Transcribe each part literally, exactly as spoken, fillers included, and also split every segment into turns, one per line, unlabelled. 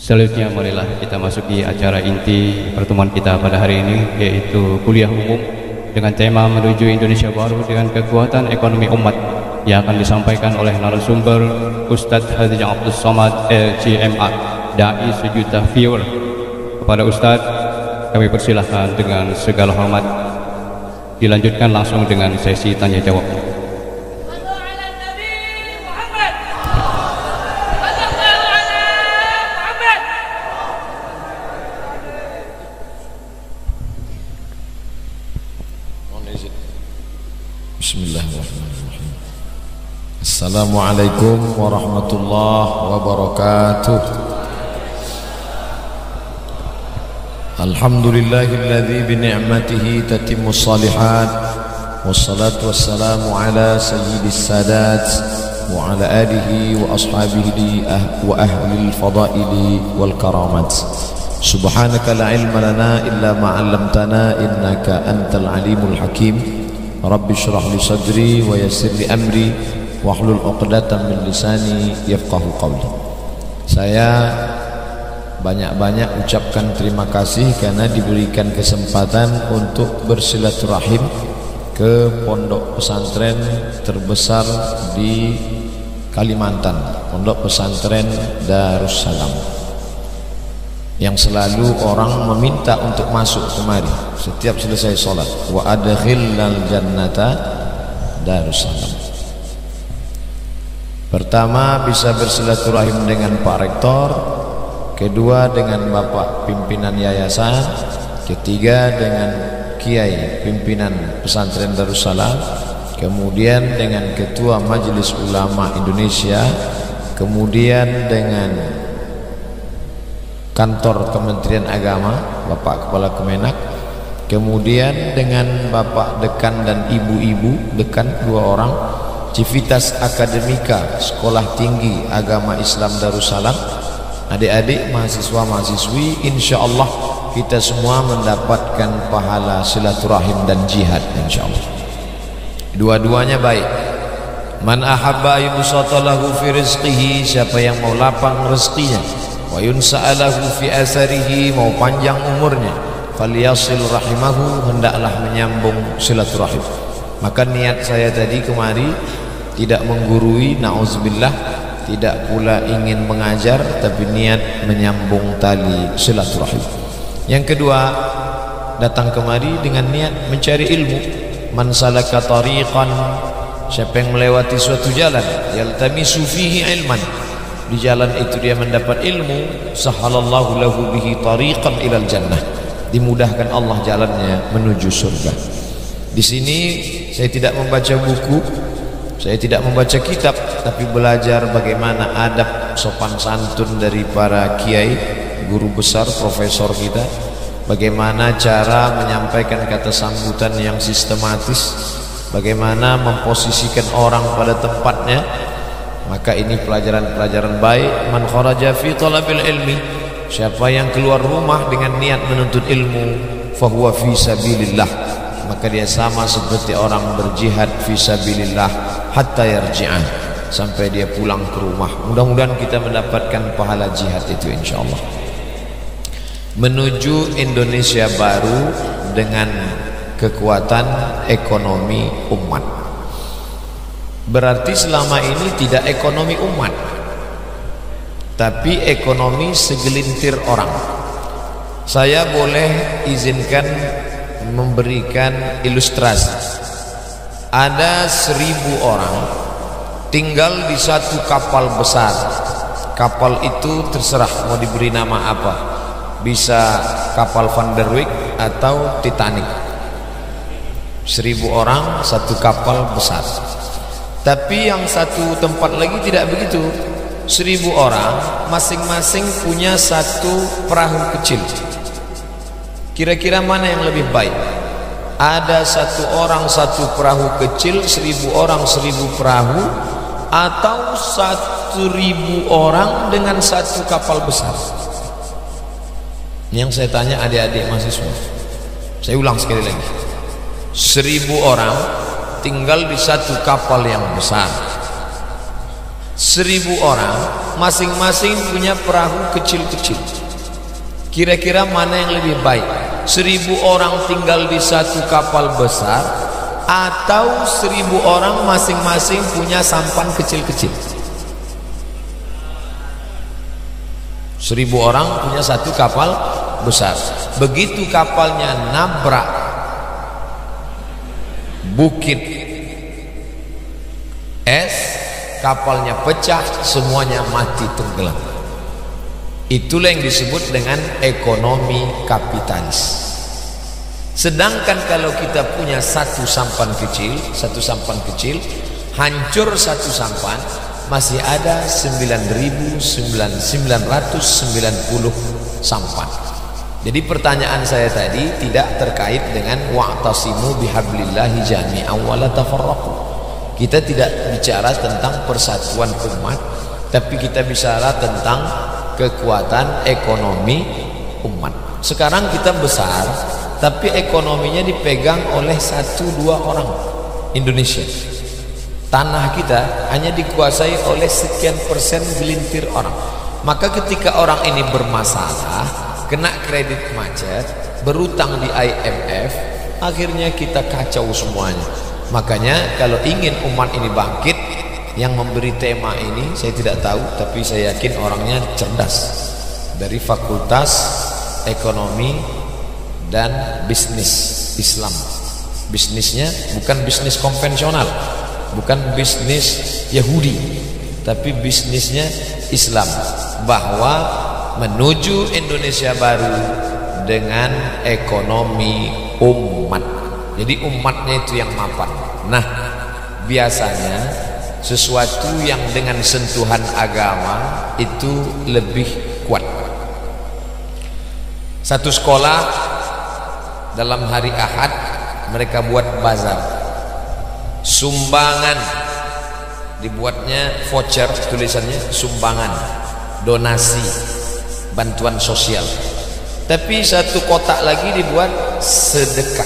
Selanjutnya marilah kita masuki acara inti pertemuan kita pada hari ini, yaitu kuliah umum dengan tema menuju Indonesia baru dengan kekuatan ekonomi umat, yang akan disampaikan oleh narasumber Ustadz Haji Abdul Somad L C M A, Dai sejuta viewer. Kepada Ustadz kami persilahkan dengan segala hormat. Dilanjutkan langsung dengan sesi tanya jawab.
Bismillahirrahmanirrahim. Assalamualaikum warahmatullahi wabarakatuh. Alhamdulillahilladzi bi ni'matihi tatimmus shalihat, wassalatu wassalamu ala sayyidis sadat wa ala alihi wa ashabihi wa ahlil fadaili wal karamat. Subhanaka la ilma lana illa ma 'allamtana innaka antal alimul hakim. Rabbi syrah li sadri wa yassir li amri wahlul 'uqdatam min lisani yafqahu qawli. Saya banyak-banyak ucapkan terima kasih karena diberikan kesempatan untuk bersilaturahim ke pondok pesantren terbesar di Kalimantan, Pondok Pesantren Darussalam, yang selalu orang meminta untuk masuk kemari setiap selesai sholat. Wa adkhilnal jannata Darussalam. Pertama, bisa bersilaturahim dengan Pak Rektor. Kedua, dengan Bapak pimpinan yayasan. Ketiga, dengan Kiai pimpinan pesantren Darussalam. Kemudian dengan Ketua Majelis Ulama Indonesia. Kemudian dengan Kantor Kementerian Agama, Bapak Kepala Kemenak. Kemudian dengan Bapak Dekan dan Ibu-Ibu Dekan, dua orang. Civitas Akademika Sekolah Tinggi Agama Islam Darussalam. Adik-adik mahasiswa-mahasiswi, insya Allah kita semua mendapatkan pahala silaturahim dan jihad, insya Allah. Dua-duanya baik. Man ahabba yubsata lahu fi rizqihi, siapa yang mau lapang rezekinya, wa yunsa'alahu fi asarihi, mau panjang umurnya, falyasil rahimahu, hendaklah menyambung silaturahim. Maka niat saya tadi kemari tidak menggurui, na'udzubillah, tidak pula ingin mengajar, tapi niat menyambung tali silaturahim. Yang kedua, datang kemari dengan niat mencari ilmu. Man salaka tariqan, siapa yang melewati suatu jalan, yaltamisu fihi ilman, di jalan itu dia mendapat ilmu, sahalallahu lahu bihi tariqan ilal jannah, dimudahkan Allah jalannya menuju surga. Di sini saya tidak membaca buku, saya tidak membaca kitab, tapi belajar bagaimana adab sopan santun dari para kiai, guru besar, profesor kita, bagaimana cara menyampaikan kata sambutan yang sistematis, bagaimana memposisikan orang pada tempatnya. Maka ini pelajaran-pelajaran baik. Man kharaja fi talabil ilmi, siapa yang keluar rumah dengan niat menuntut ilmu, fahuwa fi sabilillah, maka dia sama seperti orang berjihad fi sabilillah hatta yarji'an, sampai dia pulang ke rumah. Mudah-mudahan kita mendapatkan pahala jihad itu, insyaallah. Menuju Indonesia baru dengan kekuatan ekonomi umat, berarti selama ini tidak ekonomi umat, tapi ekonomi segelintir orang. Saya boleh izinkan memberikan ilustrasi. Ada seribu orang tinggal di satu kapal besar. Kapal itu terserah mau diberi nama apa, bisa kapal Van der Wijk atau Titanic. Seribu orang satu kapal besar. Tapi yang satu tempat lagi tidak begitu. Seribu orang masing-masing punya satu perahu kecil. Kira-kira mana yang lebih baik? Ada satu orang satu perahu kecil, seribu orang seribu perahu, atau satu ribu orang dengan satu kapal besar? Yang saya tanya adik-adik mahasiswa, saya ulang sekali lagi, seribu orang tinggal di satu kapal yang besar, Seribu orang, masing-masing punya perahu kecil-kecil. Kira-kira mana yang lebih baik? Seribu orang tinggal di satu kapal besar, atau seribu orang masing-masing punya sampan kecil-kecil? Seribu orang punya satu kapal besar. Begitu kapalnya nabrak bukit es, kapalnya pecah, semuanya mati tenggelam. Itulah yang disebut dengan ekonomi kapitalis. Sedangkan kalau kita punya satu sampan kecil, satu sampan kecil, hancur satu sampan, masih ada sembilan ribu sembilan ratus sembilan puluh sampan. Jadi pertanyaan saya tadi tidak terkait dengan wa'tasimu bihablillahi jami'an wa la tafarraqu. Kita tidak bicara tentang persatuan umat, tapi kita bicara tentang kekuatan ekonomi umat. Sekarang kita besar, tapi ekonominya dipegang oleh satu dua orang Indonesia. Tanah kita hanya dikuasai oleh sekian persen gelintir orang. Maka ketika orang ini bermasalah, kena kredit macet, berutang di I M F, akhirnya kita kacau semuanya. Makanya kalau ingin umat ini bangkit, yang memberi tema ini saya tidak tahu, tapi saya yakin orangnya cerdas, dari Fakultas Ekonomi dan Bisnis Islam. Bisnisnya bukan bisnis konvensional, bukan bisnis Yahudi, tapi bisnisnya Islam, bahwa menuju Indonesia baru dengan ekonomi umat. Jadi umatnya itu yang mapan. Nah, biasanya sesuatu yang dengan sentuhan agama itu lebih kuat. Satu sekolah dalam hari Ahad mereka buat bazar, sumbangan, dibuatnya voucher, tulisannya sumbangan, donasi, bantuan sosial. Tapi satu kotak lagi dibuat sedekah,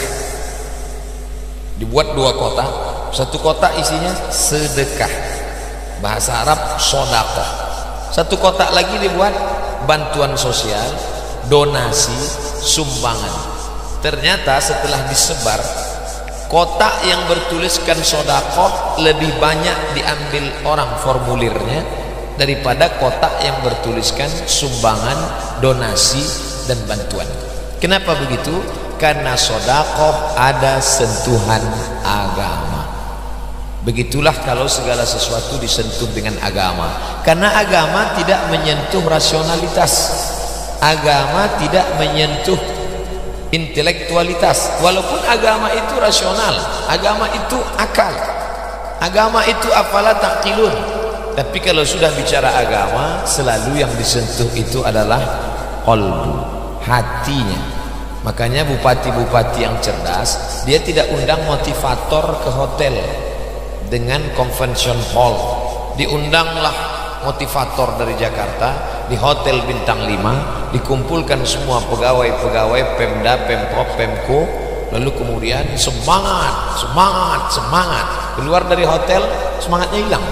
dibuat dua kotak. Satu kotak isinya sedekah, bahasa Arab sodakoh. Satu kotak lagi dibuat bantuan sosial, donasi, sumbangan. Ternyata setelah disebar, kotak yang bertuliskan sodakoh lebih banyak diambil orang formulirnya daripada kotak yang bertuliskan sumbangan, donasi, dan bantuan. Kenapa begitu? Karena sodakoh ada sentuhan agama. Begitulah kalau segala sesuatu disentuh dengan agama. Karena agama tidak menyentuh rasionalitas, agama tidak menyentuh intelektualitas. Walaupun agama itu rasional, agama itu akal, agama itu afala taqilun. Tapi kalau sudah bicara agama, selalu yang disentuh itu adalah qalbu, hatinya. Makanya bupati-bupati yang cerdas, dia tidak undang motivator ke hotel dengan convention hall. Diundanglah motivator dari Jakarta di hotel bintang lima, dikumpulkan semua pegawai-pegawai Pemda, Pemprov, Pemko, lalu kemudian semangat, semangat, semangat. Keluar dari hotel, semangatnya hilang.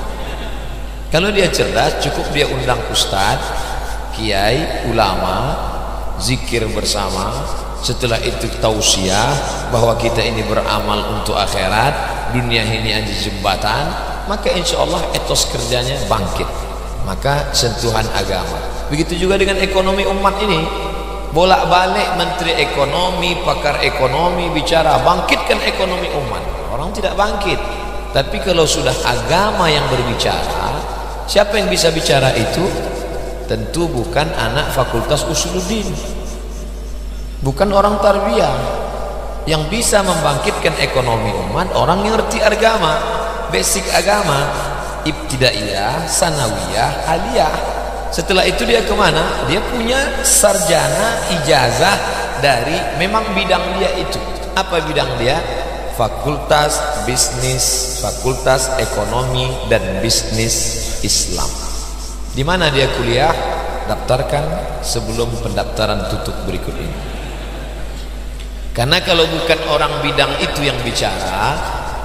Kalau dia cerdas, cukup dia undang ustadz, kiai, ulama, zikir bersama, setelah itu tausiah bahwa kita ini beramal untuk akhirat, dunia ini hanya jembatan, maka insya Allah etos kerjanya bangkit. Maka sentuhan agama. Begitu juga dengan ekonomi umat ini, bolak-balik menteri ekonomi, pakar ekonomi bicara bangkitkan ekonomi umat, orang tidak bangkit. Tapi kalau sudah agama yang berbicara, siapa yang bisa bicara itu? Tentu bukan anak Fakultas Usuluddin, bukan orang tarbiyah. Yang bisa membangkitkan ekonomi umat orang yang ngerti agama, basic agama, ibtidaiyah, sanawiyah, aliyah. Setelah itu dia kemana? Dia punya sarjana, ijazah dari memang bidang dia itu. Apa bidang dia? Fakultas Bisnis, Fakultas Ekonomi dan Bisnis Islam. Di mana dia kuliah? Daftarkan sebelum pendaftaran tutup berikut ini. Karena kalau bukan orang bidang itu yang bicara,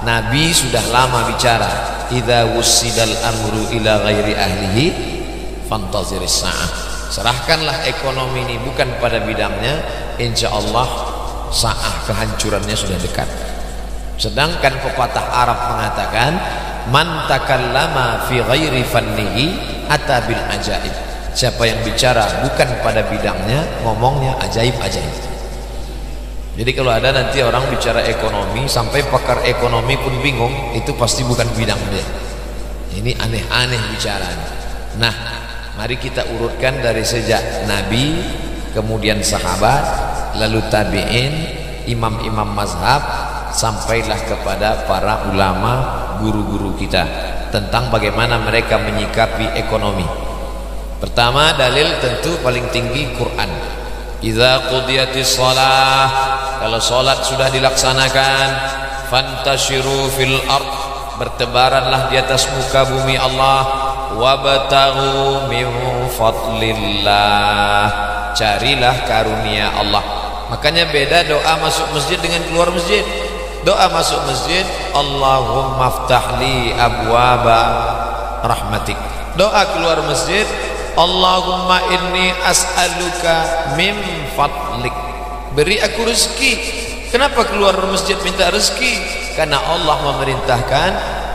Nabi sudah lama bicara, idza wussidal amru ila ghairi ahlihi fantaziris sa'ah. Serahkanlah ekonomi ini bukan pada bidangnya, insya Allah sa'ah kehancurannya sudah dekat. Sedangkan pepatah Arab mengatakan, man takallama fi ghairi fannihi ata bil ajaib. Siapa yang bicara bukan pada bidangnya, ngomongnya ajaib-ajaib. Jadi kalau ada nanti orang bicara ekonomi sampai pakar ekonomi pun bingung, itu pasti bukan bidang dia. Ini aneh-aneh bicaranya. Nah, mari kita urutkan dari sejak Nabi, kemudian sahabat, lalu tabi'in, imam-imam mazhab, sampailah kepada para ulama, guru-guru kita, tentang bagaimana mereka menyikapi ekonomi. Pertama, dalil tentu paling tinggi Quran. Idza qudiyatis shalah, kalau salat sudah dilaksanakan, fantashiru fil ard, bertebaranlah di atas muka bumi Allah, wabtaghu min fadlillah, carilah karunia Allah. Makanya beda doa masuk masjid dengan keluar masjid. Doa masuk masjid, Allahumma ftahli abwaba rahmatik. Doa keluar masjid, Allahumma inni as'aluka min fadlik, beri aku rezeki. Kenapa keluar masjid minta rezeki? Karena Allah memerintahkan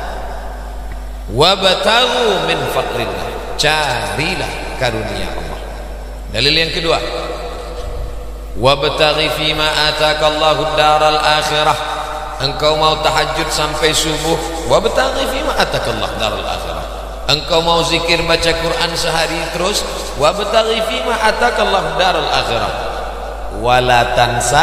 wabtaghu min fadlillah, carilah karunia Allah. Dalil yang kedua, wabtaghi fima atakallahu daral akhirah, engkau mau tahajud sampai subuh, wabtaghi fima atakallahu daral akhirah. Engkau mau zikir baca Quran sehari terus, wabtaghi fima atakallahu daral akhirah, wala tansa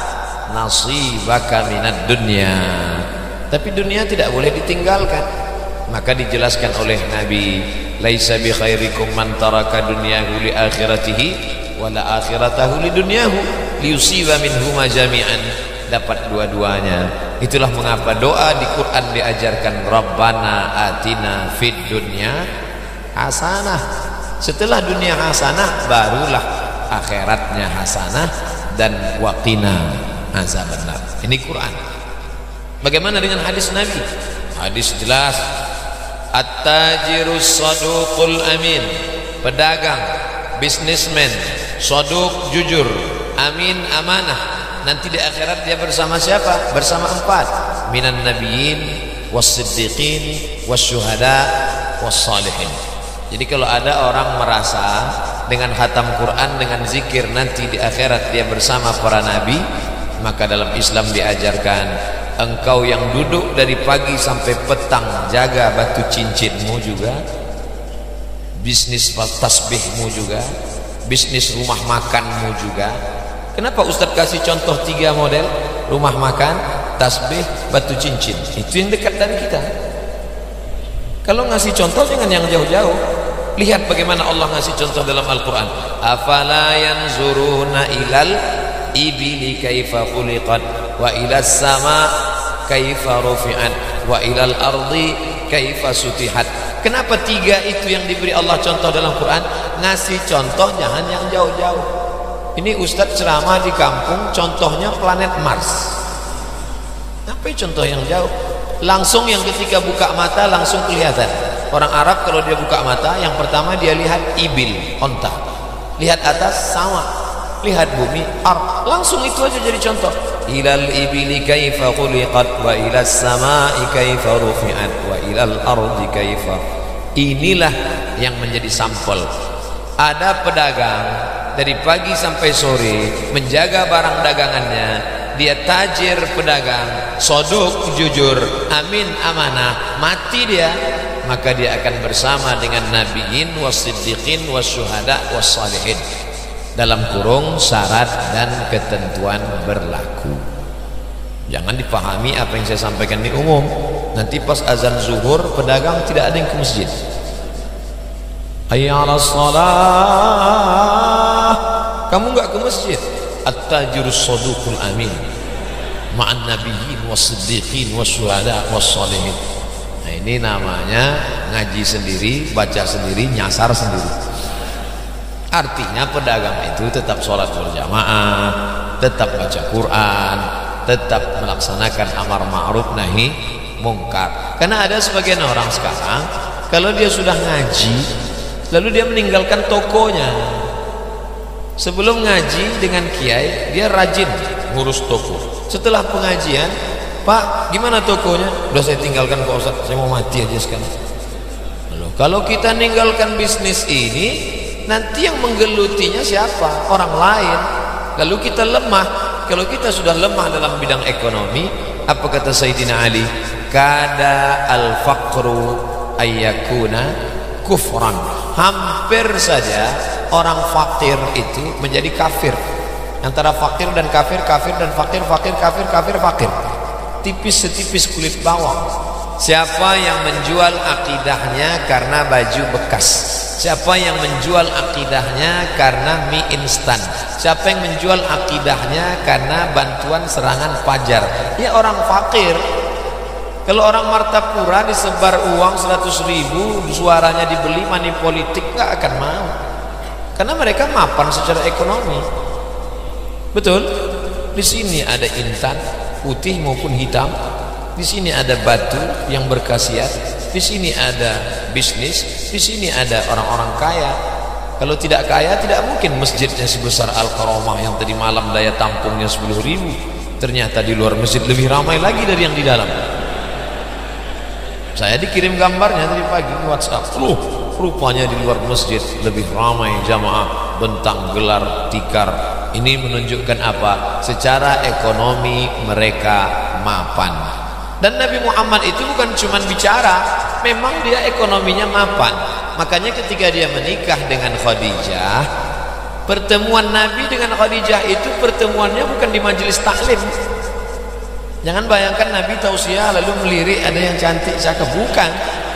nasibaka minad dunya. Tapi dunia tidak boleh ditinggalkan. Maka dijelaskan oleh Nabi, laisa bi khairikum man taraka dunyahu li akhiratihi wala akhiratahu li dunyahu liyusiba minhuma jami'an, dapat dua-duanya. Itulah mengapa doa di Quran diajarkan, Rabbana atina fid dunya hasanah. Setelah dunia hasanah, barulah akhiratnya hasanah, dan waqina azabannar. Ini Quran. Bagaimana dengan hadis Nabi? Hadis jelas, at-tajirus saduqul amin, pedagang, bisnismen, saduq jujur, amin amanah. Nanti di akhirat dia bersama siapa? Bersama empat, minan nabiyyin was-siddiqin was-syuhada was-salihin. Jadi kalau ada orang merasa dengan khatam Quran, dengan zikir nanti di akhirat dia bersama para nabi, maka dalam Islam diajarkan, engkau yang duduk dari pagi sampai petang jaga batu cincinmu juga, bisnis tasbihmu juga, bisnis rumah makanmu juga. Kenapa Ustadz kasih contoh tiga model? Rumah makan, tasbih, batu cincin. Itu yang dekat dari kita. Kalau ngasih contoh jangan yang jauh-jauh. Lihat bagaimana Allah ngasih contoh dalam Al-Quran. Afala yanzuruna ilal ibili kaifa khuliqat, wa ilas sama kaifa rufi'at, wa ilal ardi kaifa sutihat. Kenapa tiga itu yang diberi Allah contoh dalam Quran? Ngasih contoh jangan yang jauh-jauh. Ini Ustadz ceramah di kampung, contohnya planet Mars. Apa contoh yang jauh? Langsung yang ketika buka mata langsung kelihatan. Orang Arab kalau dia buka mata, yang pertama dia lihat ibil, onta. Lihat atas, sama. Lihat bumi, ar. Langsung itu aja jadi contoh. Ilal ibili kaifa khuliqat, wa ilas samai kaifa rufi'at, wa ilal ardi kaifa. Inilah yang menjadi sampel. Ada pedagang dari pagi sampai sore menjaga barang dagangannya, dia tajir pedagang, soduk jujur, amin amanah, mati dia, maka dia akan bersama dengan nabiyin wasiddiqin wasyuhada wassalihin, dalam kurung syarat dan ketentuan berlaku. Jangan dipahami apa yang saya sampaikan ini umum, nanti pas azan zuhur pedagang tidak ada yang ke masjid. Hayya 'alas shalah, kamu enggak ke masjid. At-tajirus saduqul amin ma'an nabiyyin was-siddiqin wasyuhada was-shalihin. Nah, ini namanya ngaji sendiri, baca sendiri, nyasar sendiri. Artinya pedagang itu tetap sholat berjamaah, tetap baca Quran, tetap melaksanakan amar ma'ruf nahi mungkar. Karena ada sebagian orang sekarang kalau dia sudah ngaji lalu dia meninggalkan tokonya. Sebelum ngaji dengan kiai dia rajin ngurus toko. Setelah pengajian, Pak gimana tokonya? Udah saya tinggalkan Pak Ustaz, saya mau mati aja sekarang. Loh, kalau kita ninggalkan bisnis ini, nanti yang menggelutinya siapa? Orang lain. Lalu kita lemah. Kalau kita sudah lemah dalam bidang ekonomi, apa kata Sayyidina Ali? Kada al-faqru ayyakuna kufran. Hampir saja orang fakir itu menjadi kafir. Antara fakir dan kafir, kafir dan fakir, fakir, kafir, kafir, fakir. Tipis setipis kulit bawang. Siapa yang menjual akidahnya karena baju bekas? Siapa yang menjual akidahnya karena mie instan? Siapa yang menjual akidahnya karena bantuan serangan fajar? Ya orang fakir. Kalau orang Martapura disebar uang seratus ribu, suaranya dibeli, money politik, gak akan mau. Karena mereka mapan secara ekonomi. Betul? Di sini ada intan, putih maupun hitam. Di sini ada batu yang berkhasiat. Di sini ada bisnis. Di sini ada orang-orang kaya. Kalau tidak kaya, tidak mungkin masjidnya sebesar Al-Karamah yang tadi malam daya tampungnya sepuluh ribu. Ternyata di luar masjid lebih ramai lagi dari yang di dalam. Saya dikirim gambarnya tadi pagi di WhatsApp. Loh, rupanya di luar masjid lebih ramai jamaah, bentang, gelar, tikar. Ini menunjukkan apa? Secara ekonomi mereka mapan. Dan Nabi Muhammad itu bukan cuma bicara, memang dia ekonominya mapan. Makanya ketika dia menikah dengan Khadijah, pertemuan Nabi dengan Khadijah itu pertemuannya bukan di majelis taklim. Jangan bayangkan Nabi tausiah lalu melirik ada yang cantik cakep, bukan.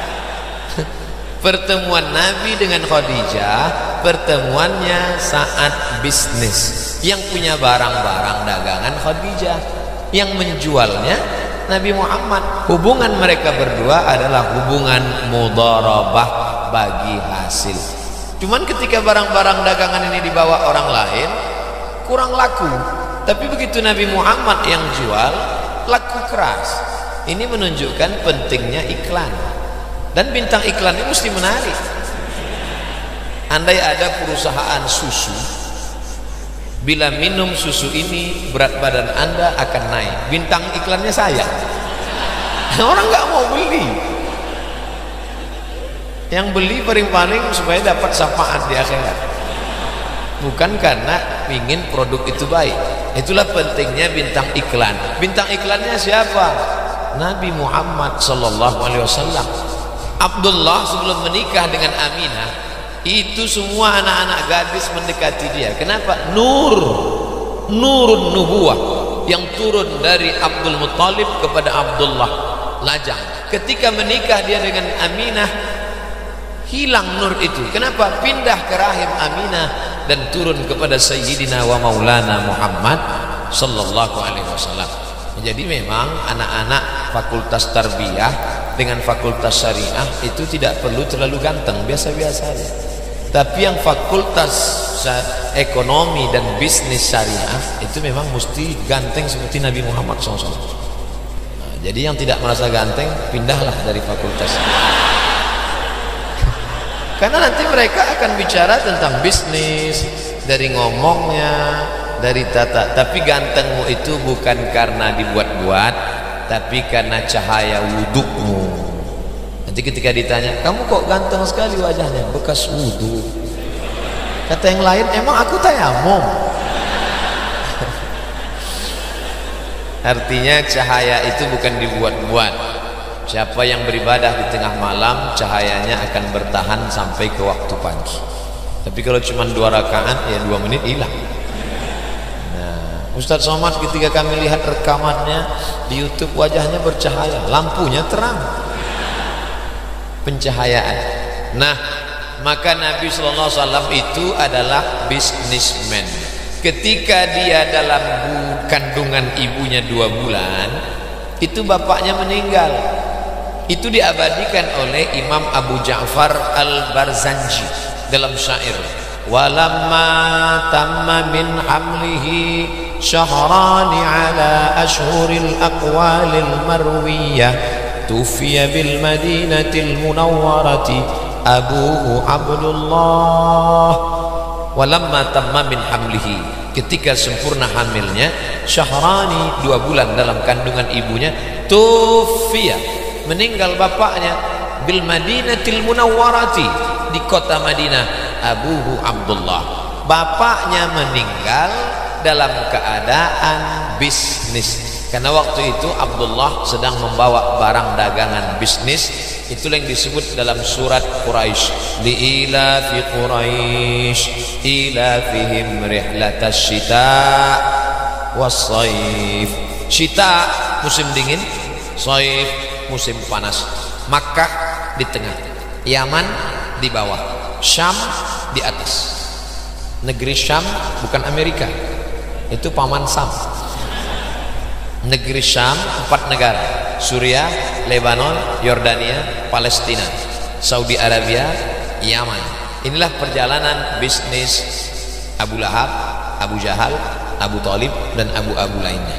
Pertemuan Nabi dengan Khadijah, pertemuannya saat bisnis. Yang punya barang-barang dagangan Khadijah, yang menjualnya Nabi Muhammad. Hubungan mereka berdua adalah hubungan mudharabah bagi hasil. Cuman ketika barang-barang dagangan ini dibawa orang lain kurang laku, tapi begitu Nabi Muhammad yang jual laku keras. Ini menunjukkan pentingnya iklan. Dan bintang iklan ini mesti menarik. Andai ada perusahaan susu, bila minum susu ini berat badan Anda akan naik, bintang iklannya saya. Orang nggak mau beli. Yang beli paling-paling supaya dapat syafaat di akhirat, bukan karena ingin produk itu baik. Itulah pentingnya bintang iklan. Bintang iklannya siapa? Nabi Muhammad sallallahu alaihi wasallam. Abdullah sebelum menikah dengan Aminah, itu semua anak-anak gadis mendekati dia. Kenapa? Nur, nurun nubuwah yang turun dari Abdul Muttalib kepada Abdullah lajang. Ketika menikah dia dengan Aminah, hilang nur itu. Kenapa? Pindah ke rahim Aminah dan turun kepada Sayyidina wa Maulana Muhammad sallallahu alaihi wasallam. Jadi memang anak-anak fakultas tarbiyah dengan fakultas syariah itu tidak perlu terlalu ganteng, biasa-biasa aja. Tapi yang fakultas ekonomi dan bisnis syariah itu memang mesti ganteng seperti Nabi Muhammad shallallahu alaihi wasallam. Nah, jadi yang tidak merasa ganteng pindahlah dari fakultas. Karena nanti mereka akan bicara tentang bisnis, dari ngomongnya, dari tata. Tapi gantengmu itu bukan karena dibuat-buat, tapi karena cahaya wudukmu. Nanti ketika ditanya, kamu kok ganteng sekali wajahnya? Bekas wudhu. Kata yang lain, emang aku tayamum? Artinya cahaya itu bukan dibuat-buat. Siapa yang beribadah di tengah malam, cahayanya akan bertahan sampai ke waktu pagi. Tapi kalau cuma dua rakaat, ya dua menit hilang. Nah, Ustadz Somad ketika kami lihat rekamannya di YouTube, wajahnya bercahaya, lampunya terang, pencahayaan. Nah, maka Nabi Sallallahu Alaihi Wasallam itu adalah businessman. Ketika dia dalam kandungan ibunya dua bulan, itu bapaknya meninggal. Itu diabadikan oleh Imam Abu Ja'far Al-Barzanji dalam syair. Walamma tamma min hamlihi syahrani ala ashhuril aqwalil marwiyah tufiya bil madinatil munawwarati abuhu Abdullah walamma tamma min hamlihi, ketika sempurna hamilnya syahrani dua bulan dalam kandungan ibunya, tufiya meninggal bapaknya bil madinatil munawwarati di kota Madinah abuhu Abdullah, bapaknya meninggal dalam keadaan bisnis, karena waktu itu Abdullah sedang membawa barang dagangan bisnis. Itulah yang disebut dalam surat Quraisy, liilafi Quraisy ilafihim rihlatasy syita was-shaif. Syita musim dingin, shaif musim panas. Makkah di tengah, Yaman di bawah, Syam di atas. Negeri Syam bukan Amerika, itu paman Sam. Negeri Syam empat negara: Suriah, Lebanon, Yordania, Palestina, Saudi Arabia, Yaman. Inilah perjalanan bisnis Abu Lahab, Abu Jahal, Abu Talib dan Abu-Abu lainnya.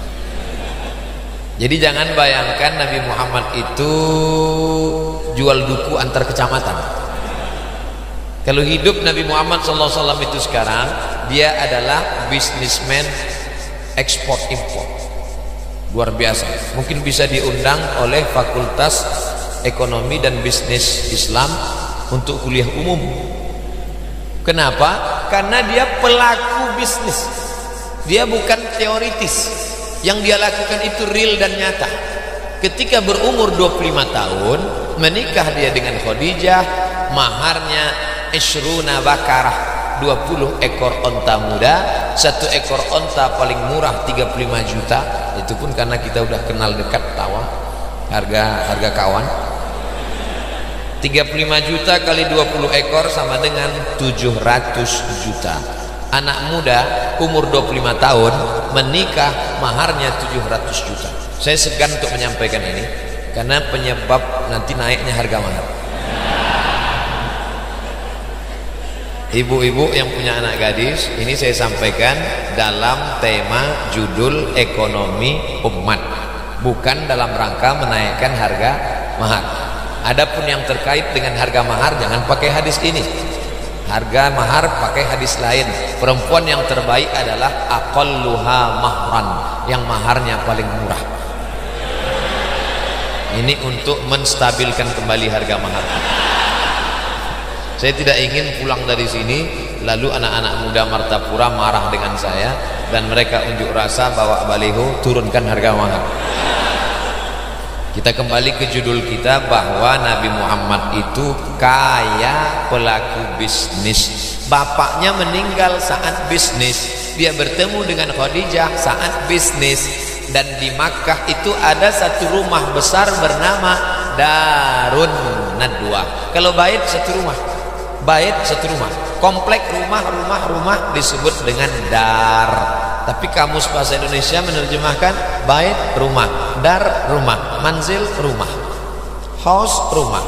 Jadi jangan bayangkan Nabi Muhammad itu jual duku antar kecamatan. Kalau hidup Nabi Muhammad shallallahu alaihi wasallam itu sekarang, dia adalah bisnismen ekspor impor luar biasa. Mungkin bisa diundang oleh Fakultas Ekonomi dan Bisnis Islam untuk kuliah umum. Kenapa? Karena dia pelaku bisnis, dia bukan teoritis. Yang dia lakukan itu real dan nyata. Ketika berumur dua puluh lima tahun menikah dia dengan Khadijah, maharnya ishruna bakarah, dua puluh ekor onta muda. Satu ekor onta paling murah tiga puluh lima juta. Itu pun karena kita udah kenal dekat, tahu harga harga kawan. Tiga puluh lima juta kali dua puluh ekor sama dengan tujuh ratus juta. Anak muda umur dua puluh lima tahun menikah, maharnya tujuh ratus juta. Saya segan untuk menyampaikan ini karena penyebab nanti naiknya harga mahar. Ibu-ibu yang punya anak gadis, ini saya sampaikan dalam tema judul ekonomi umat, bukan dalam rangka menaikkan harga mahar. Adapun yang terkait dengan harga mahar, jangan pakai hadis ini. Harga mahar pakai hadis lain. Perempuan yang terbaik adalah aqalluha mahran, yang maharnya paling murah. Ini untuk menstabilkan kembali harga mahar. Saya tidak ingin pulang dari sini lalu anak-anak muda Martapura marah dengan saya dan mereka unjuk rasa bawa baliho turunkan harga mahar. Kita kembali ke judul kita bahwa Nabi Muhammad itu kaya pelaku bisnis. Bapaknya meninggal saat bisnis, dia bertemu dengan Khadijah saat bisnis, dan di Makkah itu ada satu rumah besar bernama Darun Nadwa. Kalau bait satu rumah, bait satu rumah, komplek rumah-rumah rumah disebut dengan dar. Tapi kamus bahasa Indonesia menerjemahkan bait rumah, dar rumah, manzil rumah, house rumah,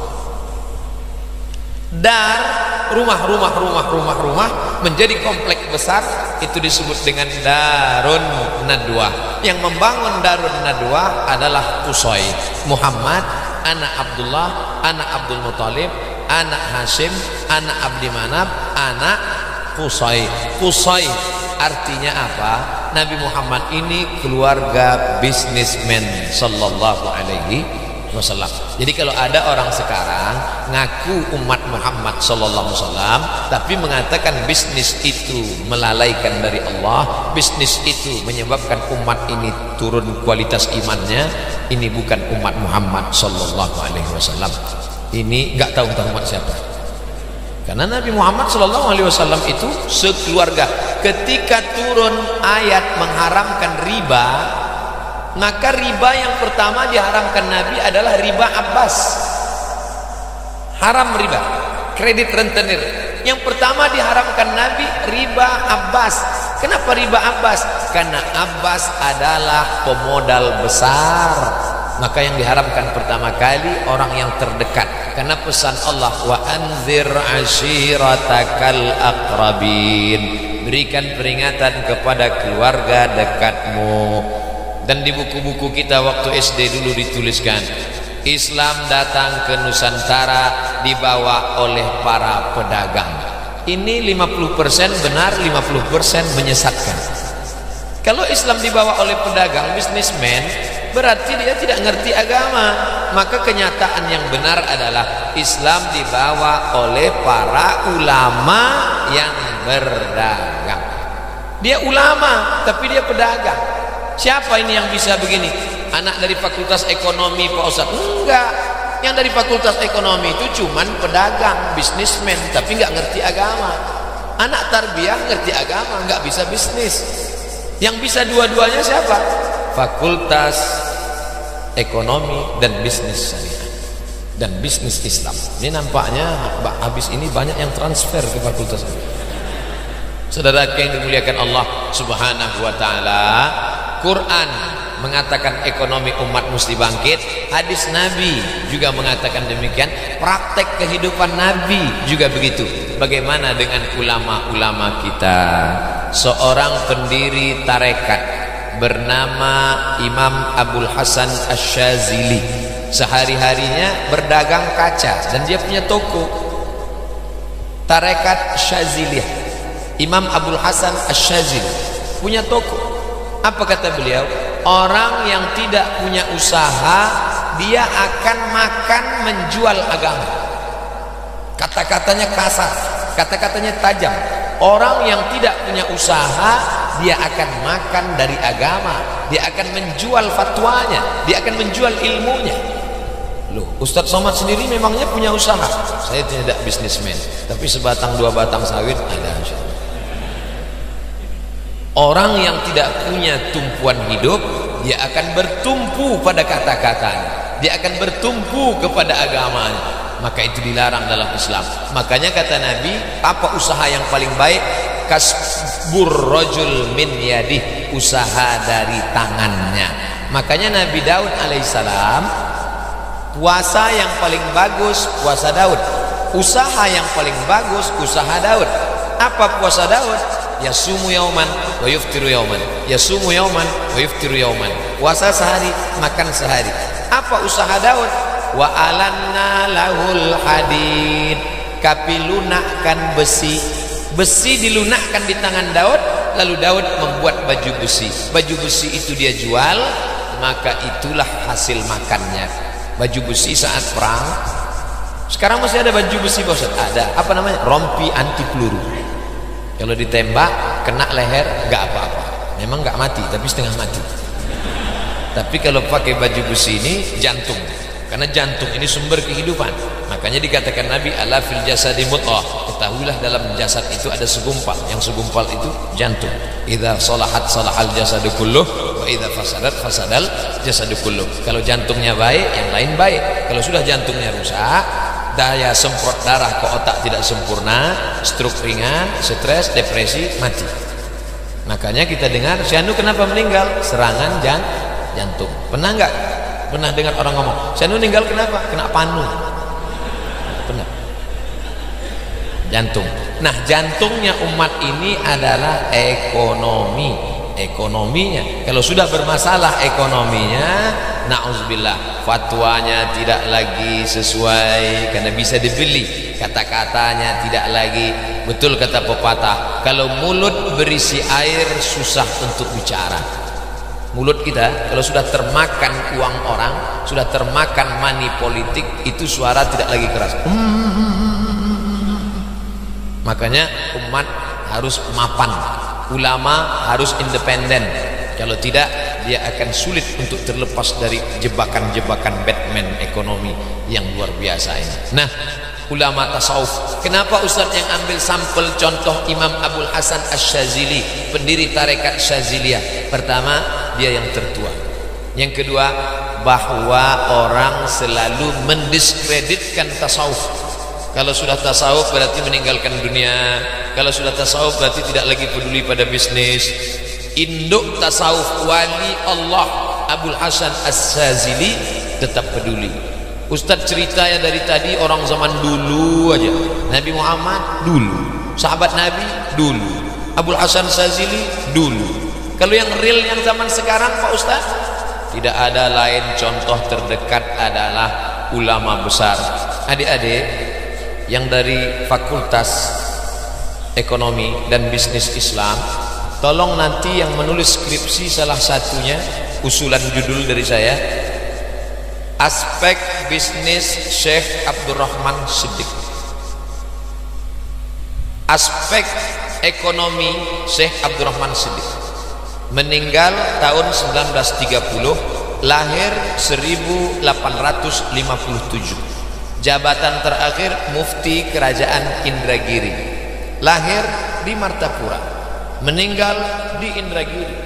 dar rumah rumah rumah rumah rumah menjadi komplek besar, itu disebut dengan Darun Nadwa. Yang membangun Darun Nadwa adalah Qusay, Muhammad, anak Abdullah, anak Abdul Muthalib, anak Hashim, anak Abdi Manaf, anak Qusay. Qusay artinya apa? Nabi Muhammad ini keluarga bisnismen sallallahu alaihi wasallam. Jadi kalau ada orang sekarang ngaku umat Muhammad sallallahu alaihi wasallam tapi mengatakan bisnis itu melalaikan dari Allah, bisnis itu menyebabkan umat ini turun kualitas imannya, ini bukan umat Muhammad sallallahu alaihi wasallam. Ini enggak tahu entah umat siapa. Karena Nabi Muhammad sallallahu alaihi wasallam itu sekeluarga. Ketika turun ayat mengharamkan riba, maka riba yang pertama diharamkan Nabi adalah riba Abbas. Haram riba, kredit rentenir. Yang pertama diharamkan Nabi riba Abbas. Kenapa riba Abbas? Karena Abbas adalah pemodal besar. Maka yang diharamkan pertama kali orang yang terdekat. Karena pesan Allah, wa anzir ashiratakal aqrabin, berikan peringatan kepada keluarga dekatmu. Dan di buku-buku kita waktu S D dulu dituliskan, Islam datang ke Nusantara dibawa oleh para pedagang. Ini lima puluh persen benar, lima puluh persen menyesatkan. Kalau Islam dibawa oleh pedagang, bisnismen, berarti dia tidak ngerti agama. Maka kenyataan yang benar adalah Islam dibawa oleh para ulama yang berdagang. Dia ulama tapi dia pedagang. Siapa ini yang bisa begini? Anak dari fakultas ekonomi Pak Ustadz? Enggak. Yang dari fakultas ekonomi itu cuman pedagang, bisnismen, tapi nggak ngerti agama. Anak tarbiyah ngerti agama, nggak bisa bisnis. Yang bisa dua-duanya siapa? Fakultas ekonomi dan bisnis syariah dan bisnis Islam. Ini nampaknya habis ini banyak yang transfer ke fakultas ini. Saudara yang dimuliakan Allah Subhanahu wa taala, Quran mengatakan ekonomi umat mesti bangkit, hadis Nabi juga mengatakan demikian, praktek kehidupan Nabi juga begitu. Bagaimana dengan ulama-ulama kita? Seorang pendiri tarekat bernama Imam Abul Hasan Asy-Syadzili, sehari-harinya berdagang kaca dan dia punya toko tarekat Syadziliyah. Imam Abul Hasan Asy-Syadzili punya toko. Apa kata beliau? Orang yang tidak punya usaha, dia akan makan menjual agama. Kata-katanya kasar, kata-katanya tajam. Orang yang tidak punya usaha, dia akan makan dari agama, dia akan menjual fatwanya, dia akan menjual ilmunya. Loh, Ustadz Somad sendiri memangnya punya usaha? Saya tidak bisnismen, tapi sebatang dua batang sawit ada. Orang yang tidak punya tumpuan hidup, dia akan bertumpu pada kata-katanya, dia akan bertumpu kepada agamanya. Maka itu dilarang dalam Islam. Makanya kata Nabi, apa usaha yang paling baik? Kasbur rajul min yadih, usaha dari tangannya. Makanya Nabi Daud alaihissalam, puasa yang paling bagus puasa Daud, usaha yang paling bagus usaha Daud. Apa puasa Daud? Yasumu yauman wa yuftiru yauman, yasumu yauman wa yuftiru yauman. Puasa sehari, makan sehari. Apa usaha Daud? Wa alanna lahul hadid, kapi lunakkan besi. Besi dilunakkan di tangan Daud, lalu Daud membuat baju besi. Baju besi itu dia jual, maka itulah hasil makannya. Baju besi saat perang. Sekarang masih ada baju besi bos? Ada. Apa namanya? Rompi anti peluru. Kalau ditembak kena leher nggak apa-apa. Memang nggak mati, tapi setengah mati. Tapi kalau pakai baju besi ini jantung. Karena jantung ini sumber kehidupan. Makanya dikatakan Nabi, ala fil jasadi mudghah, ketahuilah dalam jasad itu ada segumpal. Yang segumpal itu jantung. Idza salahat salahal jasadu kulluh, wa idza fasadat fasadal jasadu kulluh. Kalau jantungnya baik, yang lain baik. Kalau sudah jantungnya rusak, daya semprot darah ke otak tidak sempurna, stroke ringan, stres, depresi, mati. Makanya kita dengar, si Anu kenapa meninggal? Serangan jan jantung. Pernah enggak? Pernah dengar orang ngomong, si Anu meninggal kenapa? Kena panu. Pernah? Jantung. Nah, jantungnya umat ini adalah ekonomi. Ekonominya. Kalau sudah bermasalah ekonominya, na'udzubillah, fatwanya tidak lagi sesuai karena bisa dibeli, kata-katanya tidak lagi betul. Kata pepatah, kalau mulut berisi air susah untuk bicara. Mulut kita kalau sudah termakan uang orang, sudah termakan money politik, itu suara tidak lagi keras. Makanya umat harus mapan, ulama harus independen. Kalau tidak, dia akan sulit untuk terlepas dari jebakan-jebakan Batman ekonomi yang luar biasa ini. Nah, ulama tasawuf, kenapa Ustaz yang ambil sampel contoh Imam Abul Hasan Asy-Syadzili, pendiri tarekat Syadziliyah? Pertama, dia yang tertua. Yang kedua, bahwa orang selalu mendiskreditkan tasawuf. Kalau sudah tasawuf berarti meninggalkan dunia. Kalau sudah tasawuf berarti tidak lagi peduli pada bisnis. Induk tasawuf wali Allah Abul Hasan Asy-Syadzili tetap peduli. Ustadz cerita ya dari tadi orang zaman dulu aja. Nabi Muhammad dulu, sahabat Nabi dulu, Abul Hasan Sazili dulu. Kalau yang real yang zaman sekarang Pak Ustaz, tidak ada lain contoh terdekat adalah ulama besar. Adik-adik yang dari Fakultas Ekonomi dan Bisnis Islam, tolong nanti yang menulis skripsi salah satunya, usulan judul dari saya, Aspek Bisnis Syekh Abdurrahman Siddiq, Aspek Ekonomi Syekh Abdurrahman Siddiq. Meninggal tahun seribu sembilan ratus tiga puluh, lahir seribu delapan ratus lima puluh tujuh. Jabatan terakhir Mufti Kerajaan Indragiri. Lahir di Martapura, meninggal di Indragiri.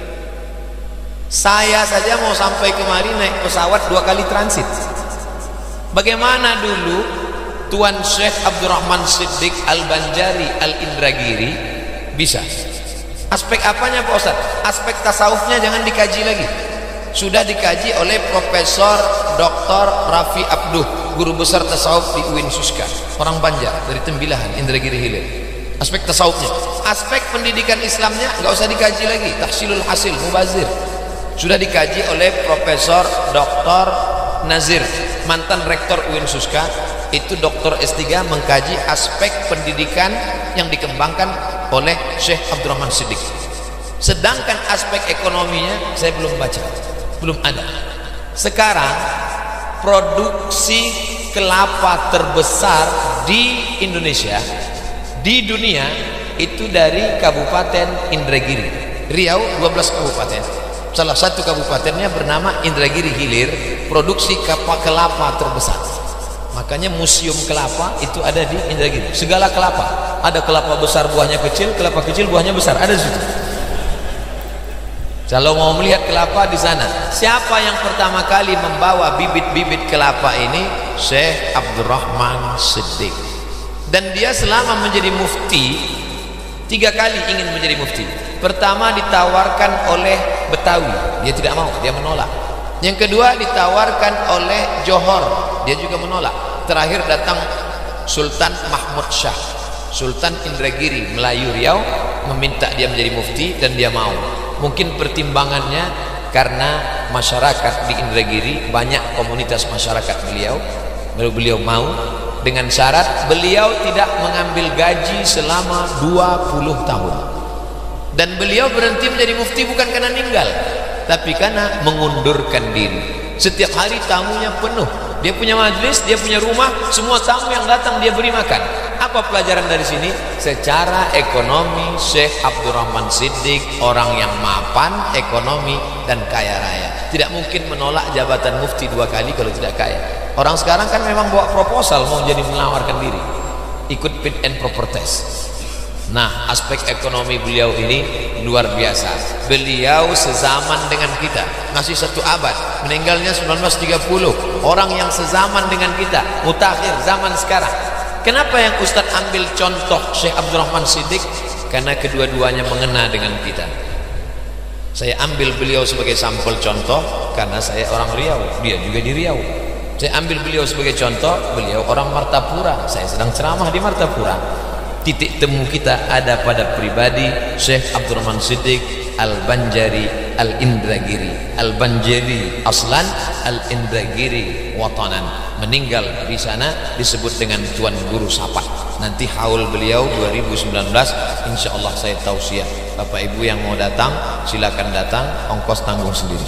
Saya saja mau sampai kemari naik pesawat dua kali transit. Bagaimana dulu Tuan Syekh Abdurrahman Siddiq Al-Banjari Al-Indragiri bisa? Aspek apanya Pak Ustaz? Aspek tasawufnya jangan dikaji lagi. Sudah dikaji oleh Profesor Doktor Rafi Abduh, guru besar tasawuf di U I N Suska, orang Banjar dari Tembilahan, Indragiri Hilir. Aspek tasawufnya. Aspek pendidikan Islamnya nggak usah dikaji lagi. Tahsilul hasil, mubazir, sudah dikaji oleh Profesor Doktor Nazir, mantan rektor U I N Suska. Itu doktor S tiga mengkaji aspek pendidikan yang dikembangkan oleh Syekh Abdurrahman Siddiq. Sedangkan aspek ekonominya saya belum baca, belum ada. Sekarang produksi kelapa terbesar di Indonesia, di dunia, itu dari Kabupaten Indragiri. Riau dua belas kabupaten, salah satu kabupatennya bernama Indragiri Hilir, produksi kelapa terbesar. Makanya museum kelapa itu ada di Indragiri. Segala kelapa, ada kelapa besar buahnya kecil, kelapa kecil buahnya besar, ada di situ. Kalau mau melihat kelapa di sana, siapa yang pertama kali membawa bibit-bibit kelapa ini? Syekh Abdurrahman Siddiq. Dan dia selama menjadi mufti tiga kali ingin menjadi mufti. Pertama ditawarkan oleh Betawi, dia tidak mau, dia menolak. Yang kedua ditawarkan oleh Johor, dia juga menolak. Terakhir datang Sultan Mahmud Shah, Sultan Indragiri Melayu Riau, meminta dia menjadi mufti dan dia mau. Mungkin pertimbangannya karena masyarakat di Indragiri banyak komunitas masyarakat beliau, baru beliau mau, dengan syarat beliau tidak mengambil gaji selama dua puluh tahun. Dan beliau berhenti menjadi mufti bukan karena meninggal, tapi karena mengundurkan diri. Setiap hari tamunya penuh, dia punya majelis, dia punya rumah, semua tamu yang datang dia beri makan. Apa pelajaran dari sini? Secara ekonomi Syekh Abdurrahman Siddiq orang yang mapan ekonomi dan kaya raya. Tidak mungkin menolak jabatan mufti dua kali kalau tidak kaya. Orang sekarang kan memang bawa proposal mau jadi menawarkan diri, ikut fit and proper test. Nah, aspek ekonomi beliau ini luar biasa. Beliau sezaman dengan kita, masih satu abad, meninggalnya seribu sembilan ratus tiga puluh. Orang yang sezaman dengan kita, mutakhir zaman sekarang. Kenapa yang Ustadz ambil contoh Syekh Abdurrahman Siddiq? Karena kedua-duanya mengena dengan kita. Saya ambil beliau sebagai sampel contoh karena saya orang Riau, dia juga di Riau. Saya ambil beliau sebagai contoh, beliau orang Martapura, saya sedang ceramah di Martapura. Titik temu kita ada pada pribadi Syekh Abdurrahman Siddiq Al-Banjari Al-Indragiri. Al-Banjari aslan, Al-Indragiri watanan. Meninggal di sana disebut dengan Tuan Guru Sapat. Nanti haul beliau dua ribu sembilan belas insyaallah saya tausiah. Bapak Ibu yang mau datang silakan datang, ongkos tanggung sendiri.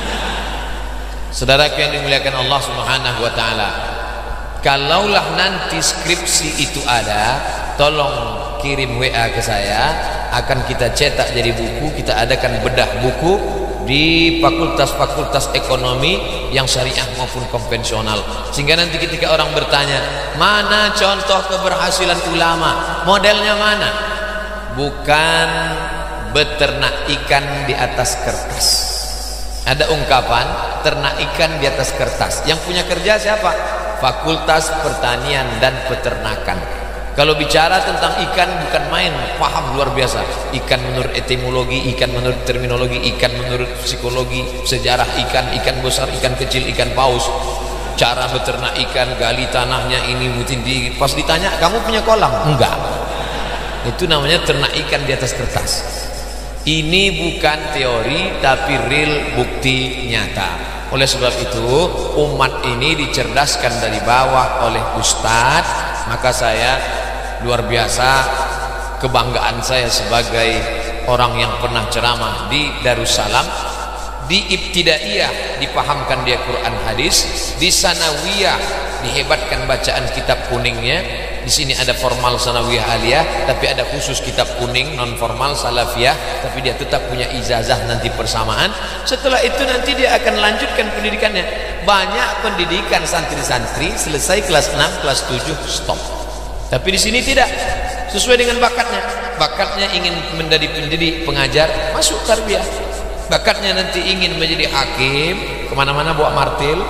Saudaraku yang dimuliakan Allah Subhanahu wa taala, kalaulah nanti skripsi itu ada, tolong kirim W A ke saya, akan kita cetak jadi buku, kita adakan bedah buku di fakultas-fakultas ekonomi yang syariah maupun konvensional, sehingga nanti ketika orang bertanya mana contoh keberhasilan ulama, modelnya mana? Bukan beternak ikan di atas kertas. Ada ungkapan ternak ikan di atas kertas, yang punya kerja siapa? Fakultas Pertanian dan Peternakan. Kalau bicara tentang ikan bukan main, paham luar biasa. Ikan menurut etimologi, ikan menurut terminologi, ikan menurut psikologi, sejarah ikan, ikan besar, ikan kecil, ikan paus, cara beternak ikan, gali tanahnya ini, mungkin di pas ditanya kamu punya kolam? Enggak. Itu namanya ternak ikan di atas kertas. Ini bukan teori tapi real, bukti nyata. Oleh sebab itu umat ini dicerdaskan dari bawah oleh Ustadz. Maka saya luar biasa, kebanggaan saya sebagai orang yang pernah ceramah di Darussalam. Di Ibtidaiyah dipahamkan dia Quran hadis, di Sanawiyah dihebatkan bacaan kitab kuningnya. Di sini ada formal Sanawiyah Aliyah, tapi ada khusus kitab kuning non formal Salafiyah, tapi dia tetap punya ijazah nanti persamaan. Setelah itu nanti dia akan lanjutkan pendidikannya. Banyak pendidikan santri-santri selesai kelas enam, kelas tujuh stop. Tapi di sini tidak, sesuai dengan bakatnya. Bakatnya ingin menjadi pendidik, pengajar, masuk tarbiyah. Bakatnya nanti ingin menjadi hakim, kemana-mana bawa martil,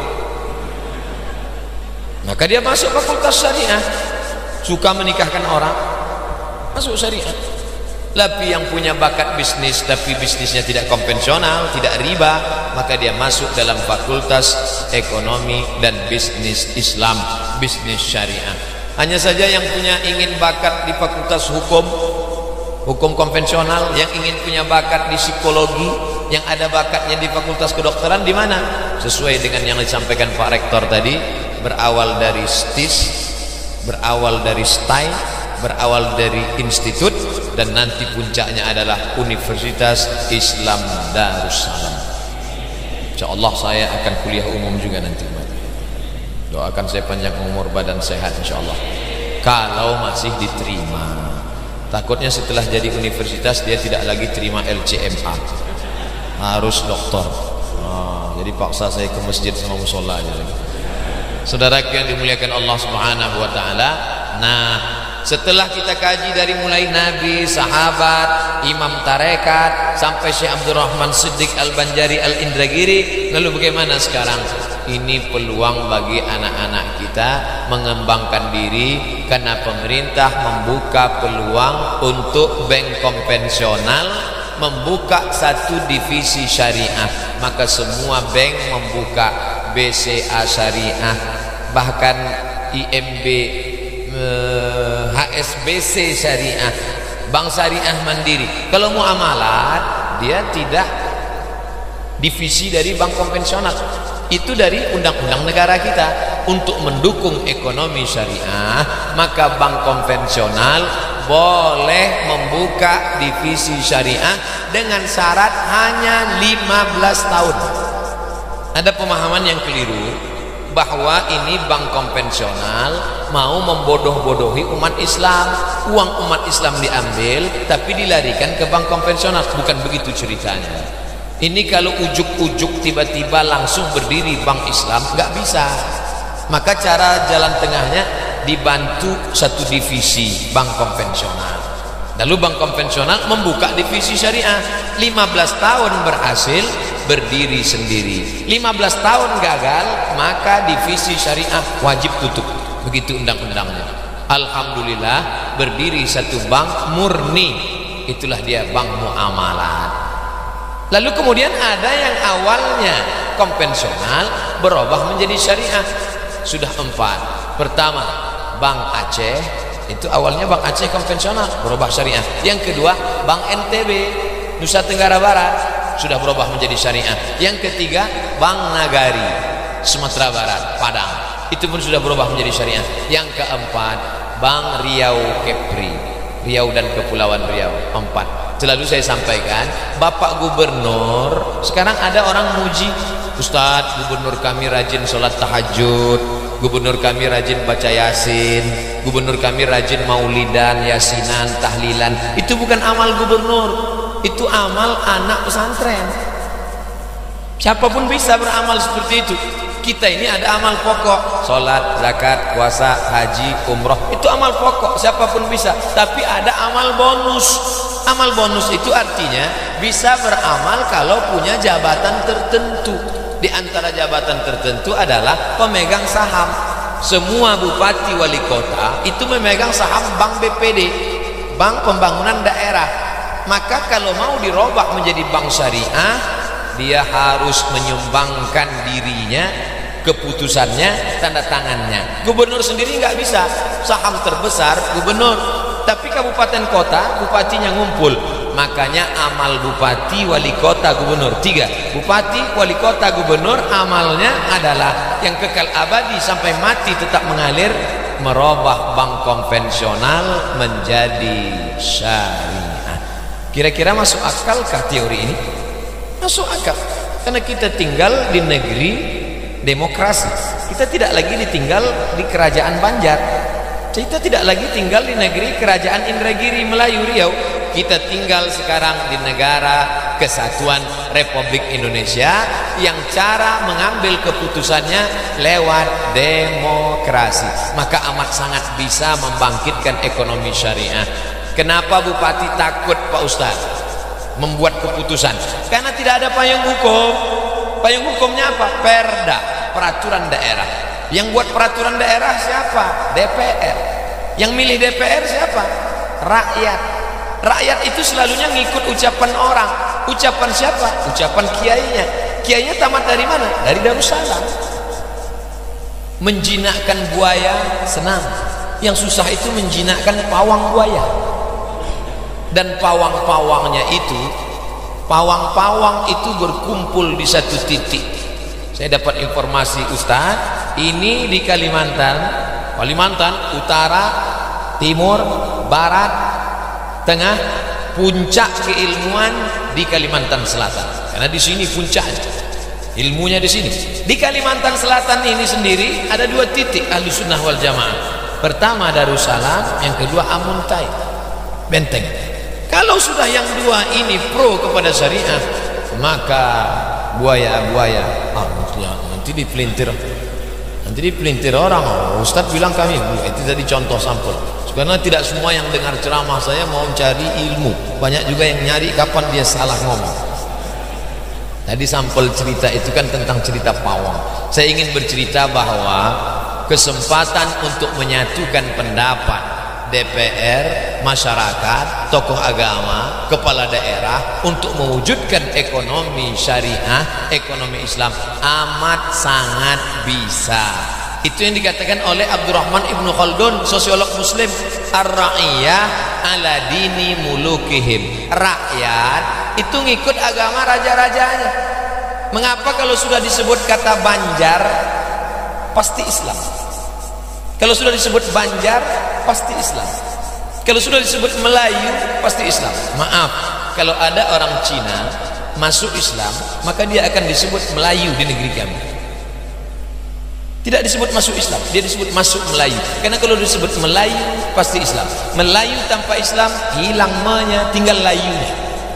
maka dia masuk fakultas syariah. Suka menikahkan orang, masuk syariah. Tapi yang punya bakat bisnis tapi bisnisnya tidak konvensional, tidak riba, maka dia masuk dalam fakultas ekonomi dan bisnis Islam, bisnis syariah. Hanya saja yang punya ingin bakat di fakultas hukum, hukum konvensional, yang ingin punya bakat di psikologi, yang ada bakatnya di fakultas kedokteran, di mana? Sesuai dengan yang disampaikan Pak Rektor tadi, berawal dari stis, berawal dari stai, berawal dari institut, dan nanti puncaknya adalah Universitas Islam Darussalam. Insyaallah saya akan kuliah umum juga nanti. Doakan saya panjang umur, badan sehat insyaallah. Kalau masih diterima. Takutnya setelah jadi universitas dia tidak lagi terima L C M A, harus doktor. Nah, jadi paksa saya ke masjid sama musola aja lagi. Saudara yang dimuliakan Allah Subhanahu wa taala. Nah, setelah kita kaji dari mulai Nabi, sahabat, imam tarekat sampai Syekh Abdurrahman Siddiq Al-Banjari Al-Indragiri, lalu bagaimana sekarang? Ini peluang bagi anak-anak kita mengembangkan diri, karena pemerintah membuka peluang untuk bank konvensional membuka satu divisi syariah. Maka semua bank membuka B C A syariah, bahkan I M B, H S B C syariah, bank syariah mandiri. Kalau muamalat dia tidak divisi dari bank konvensional. Itu dari undang-undang negara kita. Untuk mendukung ekonomi syariah, maka bank konvensional boleh membuka divisi syariah dengan syarat hanya lima belas tahun. Ada pemahaman yang keliru bahwa ini bank konvensional mau membodoh-bodohi umat Islam. Uang umat Islam diambil tapi dilarikan ke bank konvensional. Bukan begitu ceritanya. Ini kalau ujuk-ujuk tiba-tiba langsung berdiri bank Islam, nggak bisa. Maka cara jalan tengahnya dibantu satu divisi bank konvensional. Lalu bank konvensional membuka divisi syariah. lima belas tahun berhasil, berdiri sendiri. lima belas tahun gagal, maka divisi syariah wajib tutup. Begitu undang-undangnya. Alhamdulillah berdiri satu bank murni. Itulah dia bank muamalat. Lalu kemudian ada yang awalnya konvensional berubah menjadi syariah. Sudah empat. Pertama, Bank Aceh. Itu awalnya Bank Aceh konvensional, berubah syariah. Yang kedua, Bank N T B, Nusa Tenggara Barat, sudah berubah menjadi syariah. Yang ketiga, Bank Nagari, Sumatera Barat, Padang, itu pun sudah berubah menjadi syariah. Yang keempat, Bank Riau Kepri, Riau dan Kepulauan Riau, empat. Selalu saya sampaikan, Bapak Gubernur, sekarang ada orang muji, Ustadz, Gubernur kami rajin sholat tahajud, Gubernur kami rajin baca yasin, Gubernur kami rajin maulidan, yasinan, tahlilan. Itu bukan amal gubernur, itu amal anak pesantren. Siapapun bisa beramal seperti itu. Kita ini ada amal pokok, sholat, zakat, puasa, haji, umroh, itu amal pokok, siapapun bisa. Tapi ada amal bonus. Amal bonus itu artinya bisa beramal kalau punya jabatan tertentu. Di antara jabatan tertentu adalah pemegang saham. Semua bupati wali kota itu memegang saham bank B P D, Bank Pembangunan Daerah. Maka kalau mau dirobak menjadi bank syariah, dia harus menyumbangkan dirinya, keputusannya, tanda tangannya. Gubernur sendiri nggak bisa, saham terbesar gubernur, Tapi kabupaten kota bupatinya ngumpul. Makanya amal bupati, wali kota, gubernur tiga. Bupati, wali kota, gubernur amalnya adalah yang kekal abadi sampai mati tetap mengalir, merubah bank konvensional menjadi syariah. Kira-kira masuk akalkah teori ini? Masuk akal. Karena kita tinggal di negeri demokrasi. Kita tidak lagi ditinggal di kerajaan Banjar. Kita tidak lagi tinggal di negeri kerajaan Indragiri Melayu Riau. Kita tinggal sekarang di negara kesatuan Republik Indonesia yang cara mengambil keputusannya lewat demokrasi. Maka amat sangat bisa membangkitkan ekonomi syariah. Kenapa bupati takut, Pak Ustadz, membuat keputusan? Karena tidak ada payung hukum. Payung hukumnya apa? Perda, peraturan daerah. Yang buat peraturan daerah siapa? D P R. Yang milih D P R siapa? Rakyat. Rakyat itu selalunya ngikut ucapan orang. Ucapan siapa? Ucapan kiainya. Kiainya tamat dari mana? Dari Darussalam. Menjinakkan buaya senang. Yang susah itu menjinakkan pawang buaya. Dan pawang-pawangnya itu, pawang-pawang itu berkumpul di satu titik. Saya dapat informasi, Ustaz, ini di Kalimantan, Kalimantan Utara, Timur, Barat, Tengah, puncak keilmuan di Kalimantan Selatan. Karena di sini puncaknya, ilmunya di sini. Di Kalimantan Selatan ini sendiri ada dua titik Ahlu Sunnah wal Jamaah. Pertama Darussalam, yang kedua Amuntai, Benteng. Kalau sudah yang dua ini pro kepada syariah, maka buaya-buaya ah, nanti dipelintir, nanti dipelintir orang. Ustaz bilang kami, itu tadi contoh sampel. Karena tidak semua yang dengar ceramah saya mau cari ilmu. Banyak juga yang nyari kapan dia salah ngomong. Tadi sampel cerita itu kan tentang cerita pawang. Saya ingin bercerita bahwa kesempatan untuk menyatukan pendapat D P R, masyarakat, tokoh agama, kepala daerah untuk mewujudkan ekonomi syariah, ekonomi Islam amat sangat bisa. Itu yang dikatakan oleh Abdurrahman Ibnu Khaldun, sosiolog muslim. Ar-ra'iyah ala dini mulukihim. Rakyat itu ngikut agama raja-rajanya. Mengapa kalau sudah disebut kata Banjar pasti Islam? Kalau sudah disebut Banjar pasti Islam. Kalau sudah disebut Melayu pasti Islam. Maaf, kalau ada orang Cina masuk Islam, maka dia akan disebut Melayu di negeri kami. Tidak disebut masuk Islam, dia disebut masuk Melayu. Karena kalau disebut Melayu pasti Islam. Melayu tanpa Islam hilang me-nya, tinggal layunya.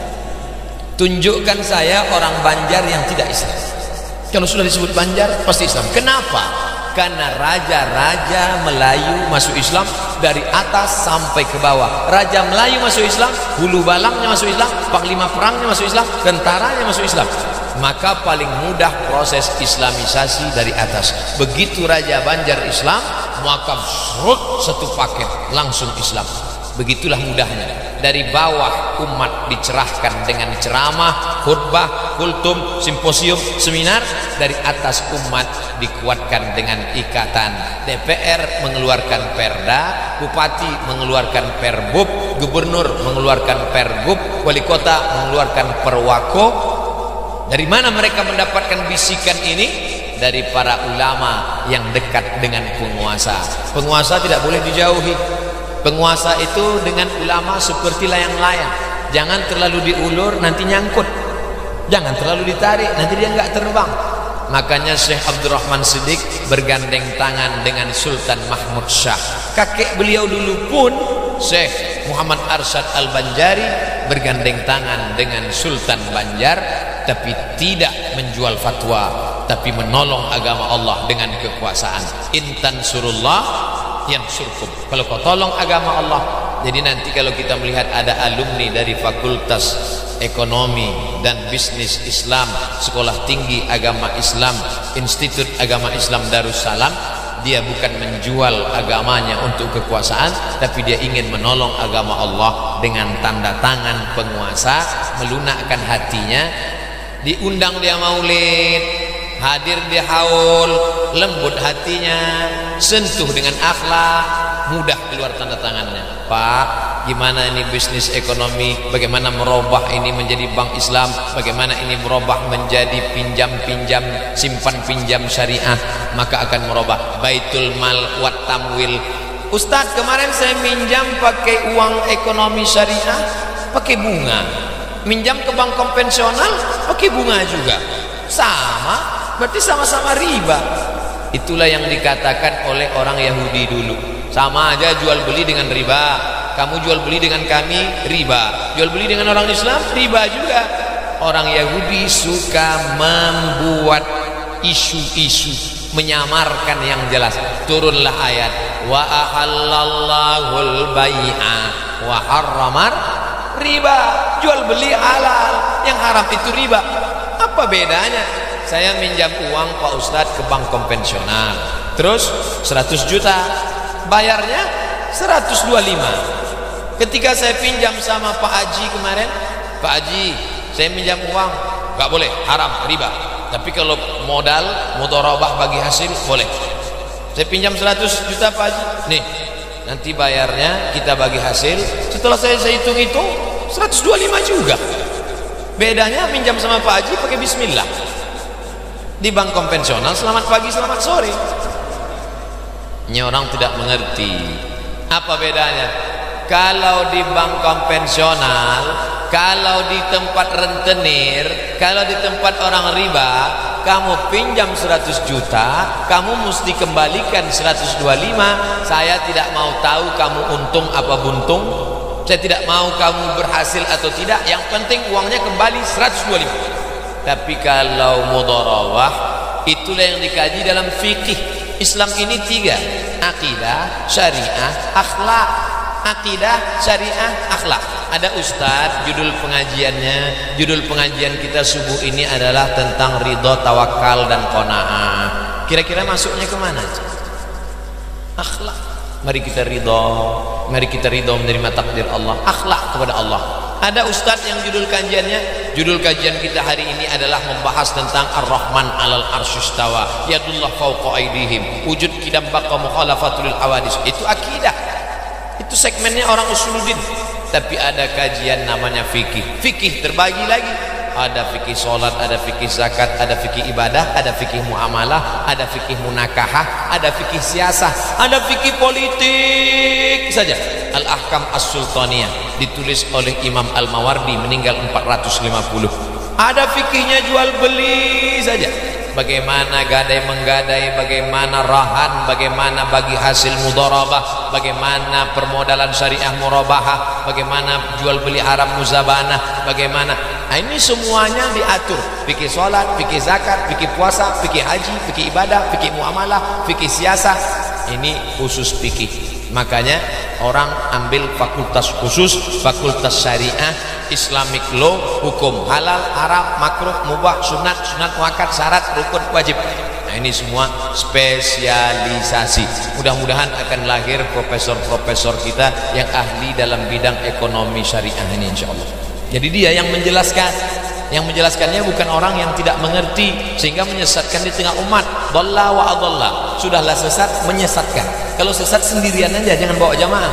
Tunjukkan saya orang Banjar yang tidak Islam. Kalau sudah disebut Banjar pasti Islam. Kenapa? Karena raja-raja Melayu masuk Islam dari atas sampai ke bawah. Raja Melayu masuk Islam, hulu balangnya masuk Islam, panglima perangnya masuk Islam, tentaranya masuk Islam. Maka paling mudah proses islamisasi dari atas. Begitu Raja Banjar Islam, maka serut satu paket langsung Islam. Begitulah mudahnya. Dari bawah umat dicerahkan dengan ceramah, khutbah, kultum, simposium, seminar. Dari atas umat dikuatkan dengan ikatan. D P R mengeluarkan perda, bupati mengeluarkan perbub, gubernur mengeluarkan pergub, wali kota mengeluarkan perwako. Dari mana mereka mendapatkan bisikan ini? Dari para ulama yang dekat dengan penguasa. Penguasa tidak boleh dijauhi. Penguasa itu dengan ulama seperti layang-layang. Jangan terlalu diulur, nanti nyangkut. Jangan terlalu ditarik, nanti dia nggak terbang. Makanya Syekh Abdurrahman Siddiq bergandeng tangan dengan Sultan Mahmud Shah. Kakek beliau dulu pun Syekh Muhammad Arsyad Al-Banjari bergandeng tangan dengan Sultan Banjar, tapi tidak menjual fatwa, tapi menolong agama Allah dengan kekuasaan. Intan surullah yang surkum. Kalau kau tolong agama Allah. Jadi nanti kalau kita melihat ada alumni dari Fakultas Ekonomi dan Bisnis Islam, Sekolah Tinggi Agama Islam, Institut Agama Islam Darussalam, dia bukan menjual agamanya untuk kekuasaan, tapi dia ingin menolong agama Allah dengan tanda tangan penguasa, melunakkan hatinya. Diundang dia maulid, hadir dia haul, lembut hatinya, sentuh dengan akhlak, mudah keluar tanda tangannya. Pak, gimana ini bisnis ekonomi, bagaimana merubah ini menjadi bank Islam, bagaimana ini merubah menjadi pinjam-pinjam, simpan pinjam syariah, maka akan merubah baitul mal wat tamwil. Ustadz, kemarin saya minjam pakai uang ekonomi syariah pakai bunga, minjam ke bank konvensional pakai bunga juga, sama, berarti sama-sama riba. Itulah yang dikatakan oleh orang Yahudi dulu, sama aja jual beli dengan riba. Kamu jual beli dengan kami riba, jual beli dengan orang Islam riba juga. Orang Yahudi suka membuat isu-isu, menyamarkan yang jelas. Turunlah ayat wa ahallallahul bai'a wa harramar riba. Jual beli halal, yang haram itu riba. Apa bedanya? Saya minjam uang Pak Ustadz ke bank konvensional, terus seratus juta, bayarnya seratus dua puluh lima. Ketika saya pinjam sama Pak Haji kemarin, Pak Haji, saya minjam uang, gak boleh, haram, riba. Tapi kalau modal, mudharabah bagi hasil, boleh. Saya pinjam seratus juta Pak Haji, nih, nanti bayarnya kita bagi hasil. Setelah saya saya hitung-hitung, seratus dua puluh lima juga. Bedanya minjam sama Pak Haji pakai bismillah. Di bank konvensional selamat pagi selamat sore. Ini orang tidak mengerti apa bedanya. Kalau di bank konvensional, kalau di tempat rentenir, kalau di tempat orang riba, kamu pinjam seratus juta, kamu mesti kembalikan seratus dua puluh lima. Saya tidak mau tahu kamu untung apa buntung, saya tidak mau kamu berhasil atau tidak, yang penting uangnya kembali seratus dua puluh lima. Tapi kalau mudharabah, itulah yang dikaji dalam fikih. Islam ini tiga: akidah, syariah, akhlak. Akidah, syariah, akhlak. Ada ustadz, judul pengajiannya, judul pengajian kita subuh ini adalah tentang ridho, tawakal, dan qanaah. Kira-kira masuknya kemana? Akhlak. Mari kita ridho, mari kita ridho menerima takdir Allah, akhlak kepada Allah. Ada ustadz yang judul kajiannya, judul kajian kita hari ini adalah membahas tentang Ar-Rahman alal arsyistawa, yadullah fawqa aydihim, wujud kidam baqa mukhalafatul awadis. Itu akidah, itu segmennya orang usuluddin. Tapi ada kajian namanya fikih. Fikih terbagi lagi, ada fikih sholat, ada fikih zakat, ada fikih ibadah, ada fikih muamalah, ada fikih munakahah, ada fikih siasah, ada fikih politik saja. Al-Ahkam As-Sultaniyah ditulis oleh Imam Al-Mawardi, meninggal empat ratus lima puluh. Ada fikihnya jual beli saja, bagaimana gadai menggadai, bagaimana rahan, bagaimana bagi hasil mudharabah, bagaimana permodalan syariah murabahah, bagaimana jual beli haram muzabanah, bagaimana. Nah, ini semuanya diatur. Fikih sholat, fikih zakat, fikih puasa, fikih haji, fikih ibadah, fikih muamalah, fikih siasah. Ini khusus fikih. Makanya orang ambil fakultas khusus, fakultas syariah, Islamic law, hukum halal, haram, makruh, mubah, sunat, sunat muakkad, syarat, rukun, wajib. Nah, ini semua spesialisasi. Mudah-mudahan akan lahir profesor-profesor kita yang ahli dalam bidang ekonomi syariah ini, insya Allah. Jadi dia yang menjelaskan. Yang menjelaskannya bukan orang yang tidak mengerti sehingga menyesatkan di tengah umat. Dhalla wa adalla. Sudahlah sesat, menyesatkan. Kalau sesat sendirian aja, jangan bawa jamaah.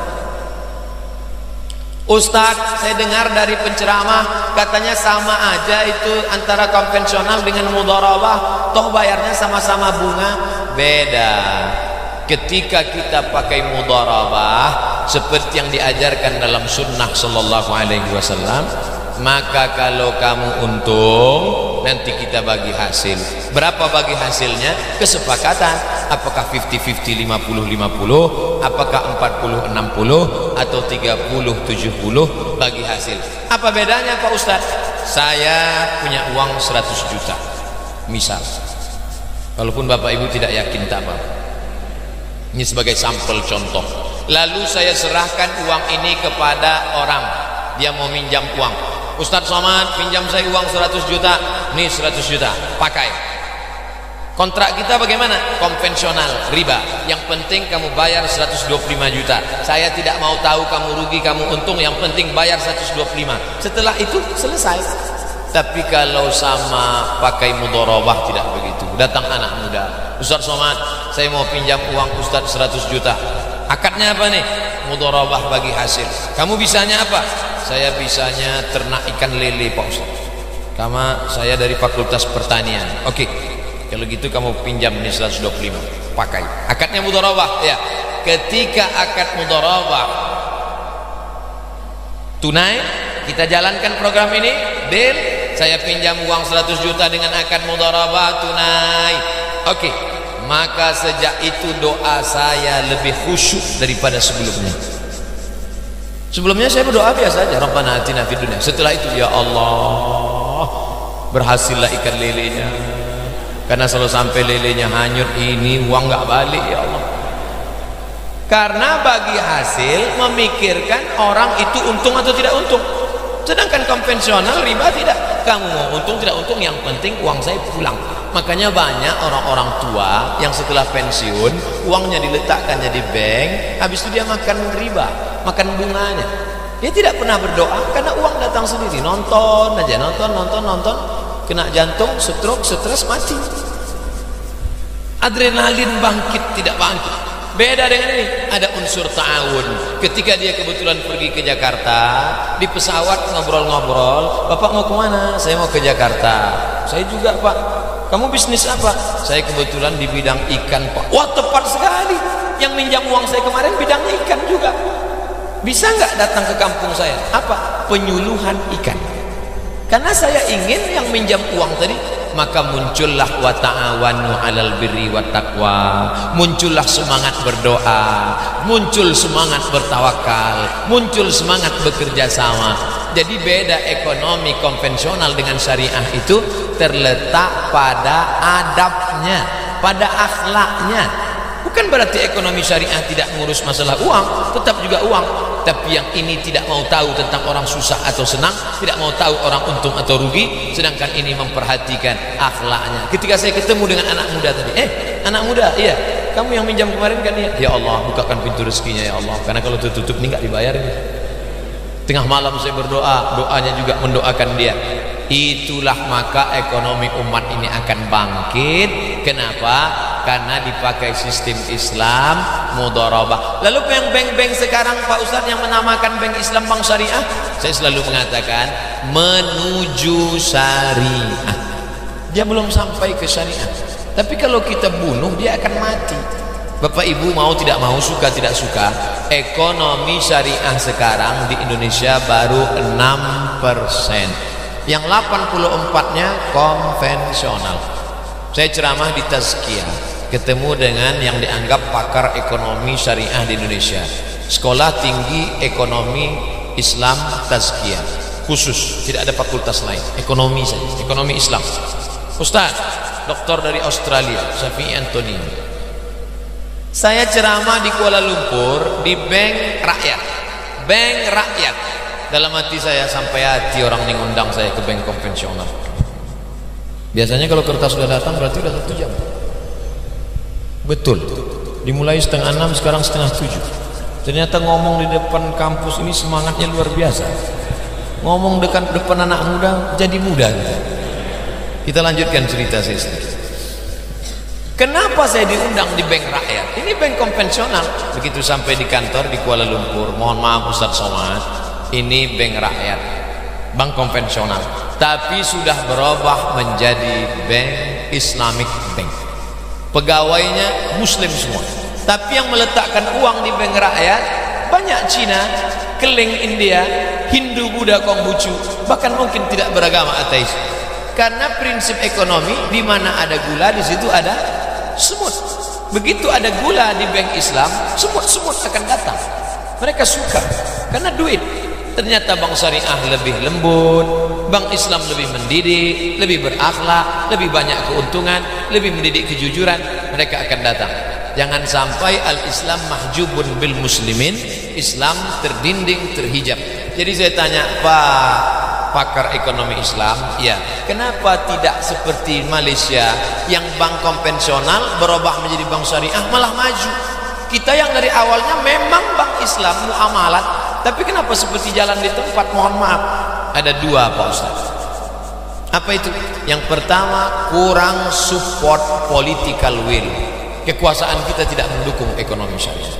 Ustadz, saya dengar dari penceramah katanya sama aja itu antara konvensional dengan mudharabah, toh bayarnya sama-sama bunga. Beda. Ketika kita pakai mudharabah seperti yang diajarkan dalam sunnah sallallahu alaihi wasallam, maka kalau kamu untung, nanti kita bagi hasil. Berapa bagi hasilnya? Kesepakatan. Apakah lima puluh lima puluh, lima puluh lima puluh, apakah empat puluh enam puluh, atau tiga puluh tujuh puluh bagi hasil. Apa bedanya Pak Ustadz? Saya punya uang seratus juta misal, walaupun Bapak Ibu tidak yakin, tak apa, ini sebagai sampel contoh. Lalu saya serahkan uang ini kepada orang, dia mau minjam uang. Ustadz Somad, pinjam saya uang seratus juta. Nih seratus juta, pakai. Kontrak kita bagaimana? Konvensional, riba. Yang penting kamu bayar seratus dua puluh lima juta. Saya tidak mau tahu kamu rugi, kamu untung, yang penting bayar seratus dua puluh lima. Setelah itu selesai. Tapi kalau sama pakai mudharabah tidak begitu. Datang anak muda, Ustadz Somad, saya mau pinjam uang Ustadz seratus juta. Akadnya apa nih? Mudharabah bagi hasil. Kamu bisanya apa? Saya bisanya ternak ikan lele Pak Ustaz. Karena saya dari Fakultas Pertanian. Oke, kalau gitu kamu pinjam ini seratus dua puluh lima, pakai. Akadnya mudharabah ya. Ketika akad mudharabah tunai, kita jalankan program ini, deal. Saya pinjam uang seratus juta dengan akad mudharabah tunai. Oke, maka sejak itu doa saya lebih khusyuk daripada sebelumnya. Sebelumnya saya berdoa biasa aja, Rabbana atina fid dunya. Setelah itu, ya Allah, berhasillah ikan lelenya. Karena selalu sampai lelenya hanyut, ini uang nggak balik ya Allah. Karena bagi hasil memikirkan orang itu untung atau tidak untung. Sedangkan konvensional riba tidak. Kamu mau untung tidak untung, yang penting uang saya pulang. Makanya banyak orang-orang tua yang setelah pensiun uangnya diletakkan di bank, habis itu dia makan riba, makan bunganya. Dia tidak pernah berdoa karena uang datang sendiri. Nonton aja, nonton, nonton, nonton, kena jantung, stroke, stres, mati. Adrenalin bangkit tidak bangkit. Beda dengan ini, ada unsur ta'awun. Ketika dia kebetulan pergi ke Jakarta, di pesawat ngobrol-ngobrol, Bapak mau kemana? Saya mau ke Jakarta. Saya juga Pak. Kamu bisnis apa? Saya kebetulan di bidang ikan Pak. Wah, tepat sekali. Yang minjam uang saya kemarin bidangnya ikan juga. Bisa nggak datang ke kampung saya? Apa? Penyuluhan ikan. Karena saya ingin yang minjam uang tadi, maka muncullah wa ta'awanu 'alal birri wat taqwa. Muncullah semangat berdoa, muncul semangat bertawakal, muncul semangat bekerja sama. Jadi beda ekonomi konvensional dengan syariah itu terletak pada adabnya, pada akhlaknya. Bukan berarti ekonomi syariah tidak mengurus masalah uang, tetap juga uang. Tapi yang ini tidak mau tahu tentang orang susah atau senang, tidak mau tahu orang untung atau rugi, sedangkan ini memperhatikan akhlaknya. Ketika saya ketemu dengan anak muda tadi, eh anak muda, iya, kamu yang minjam kemarin kan ya? Ya Allah, bukakan pintu rezekinya ya Allah, karena kalau tertutup ini nggak dibayar ini. Tengah malam saya berdoa, doanya juga mendoakan dia. Itulah maka ekonomi umat ini akan bangkit. Kenapa? Karena dipakai sistem Islam mudharabah. Lalu bank-bank sekarang Pak Ustadz yang menamakan bank Islam bank syariah, saya selalu mengatakan menuju syariah. Dia belum sampai ke syariah, tapi kalau kita bunuh dia akan mati. Bapak Ibu mau tidak mau, suka tidak suka, ekonomi syariah sekarang di Indonesia baru enam persen. Yang delapan puluh empat-nya konvensional. Saya ceramah di Tazkiyah, ketemu dengan yang dianggap pakar ekonomi syariah di Indonesia, Sekolah Tinggi Ekonomi Islam Tazkiyah, khusus, tidak ada fakultas lain, ekonomi saja, ekonomi Islam. Ustaz, doktor dari Australia, Syafi'i Anthony. Saya ceramah di Kuala Lumpur di bank rakyat, bank rakyat. Dalam hati saya, sampai hati orang yang undang saya ke bank konvensional. Biasanya kalau kertas sudah datang berarti sudah satu jam. Betul, dimulai setengah enam, sekarang setengah tujuh. Ternyata ngomong di depan kampus ini semangatnya luar biasa. Ngomong dekat depan anak muda jadi muda gitu. Kita lanjutkan cerita saya sendiri. Kenapa saya diundang di bank rakyat? Ini bank konvensional. Begitu sampai di kantor di Kuala Lumpur, mohon maaf Ustaz Somad, ini bank rakyat, bank konvensional, tapi sudah berubah menjadi bank Islamic Bank. Pegawainya muslim semua, tapi yang meletakkan uang di bank rakyat banyak Cina, Keling India, Hindu, Buddha, Konghucu, bahkan mungkin tidak beragama, ateis. Karena prinsip ekonomi, di mana ada gula di situ ada semut. Begitu ada gula di bank Islam, semut-semut akan datang. Mereka suka karena duit. Ternyata bank syariah lebih lembut, bank Islam lebih mendidik, lebih berakhlak, lebih banyak keuntungan, lebih mendidik kejujuran. Mereka akan datang. Jangan sampai al-Islam mahjubun bil muslimin, Islam terdinding, terhijab. Jadi saya tanya, Pak pakar ekonomi Islam, ya, kenapa tidak seperti Malaysia yang bank konvensional berubah menjadi bank syariah malah maju? Kita yang dari awalnya memang bank Islam muamalat, tapi kenapa seperti jalan di tempat? Mohon maaf, ada dua Pak Ustaz. Apa itu? Yang pertama, kurang support political will. Kekuasaan kita tidak mendukung ekonomi syariah.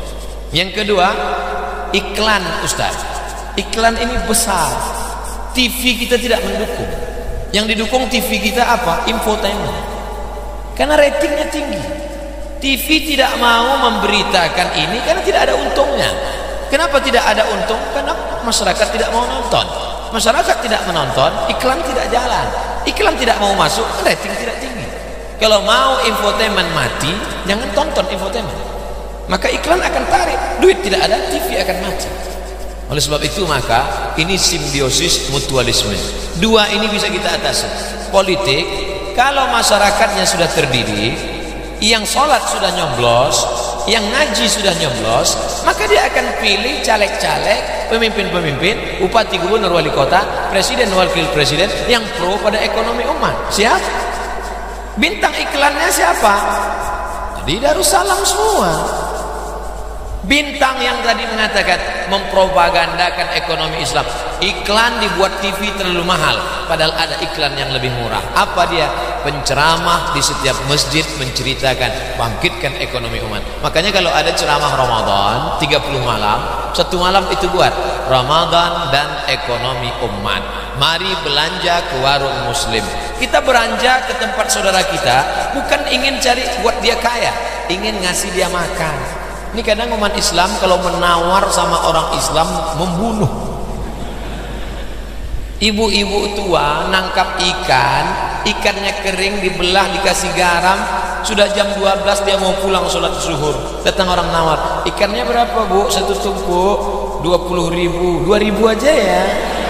Yang kedua, iklan Ustaz. Iklan ini besar. T V kita tidak mendukung. Yang didukung T V kita apa? Infotainment. Karena ratingnya tinggi. T V tidak mau memberitakan ini karena tidak ada untungnya. Kenapa tidak ada untung? Karena masyarakat tidak mau nonton. Masyarakat tidak menonton, iklan tidak jalan. Iklan tidak mau masuk, rating tidak tinggi. Kalau mau infotainment mati, jangan tonton infotainment. Maka iklan akan tarik, duit tidak ada, T V akan mati. Oleh sebab itu maka ini simbiosis mutualisme. Dua ini bisa kita atasi. Politik, kalau masyarakatnya sudah terdidik, yang sholat sudah nyoblos, yang ngaji sudah nyoblos, maka dia akan pilih caleg-caleg, pemimpin-pemimpin, bupati, gubernur, wali kota, presiden, wakil presiden yang pro pada ekonomi umat. Siapa? Bintang iklannya siapa? Di Darussalam semua. Bintang yang tadi mengatakan mempropagandakan ekonomi Islam, iklan dibuat T V terlalu mahal, padahal ada iklan yang lebih murah. Apa dia? Penceramah di setiap masjid menceritakan bangkitkan ekonomi umat. Makanya kalau ada ceramah Ramadan tiga puluh malam, satu malam itu buat Ramadan dan ekonomi umat. Mari belanja ke warung muslim. Kita belanja ke tempat saudara kita bukan ingin cari buat dia kaya, ingin ngasih dia makan. Ini kadang umat Islam kalau menawar sama orang Islam membunuh. Ibu-ibu tua nangkap ikan, ikannya kering dibelah dikasih garam, sudah jam dua belas dia mau pulang sholat zuhur. Datang orang nawar, ikannya berapa bu? Satu tumpuk dua puluh ribu, dua ribu aja ya.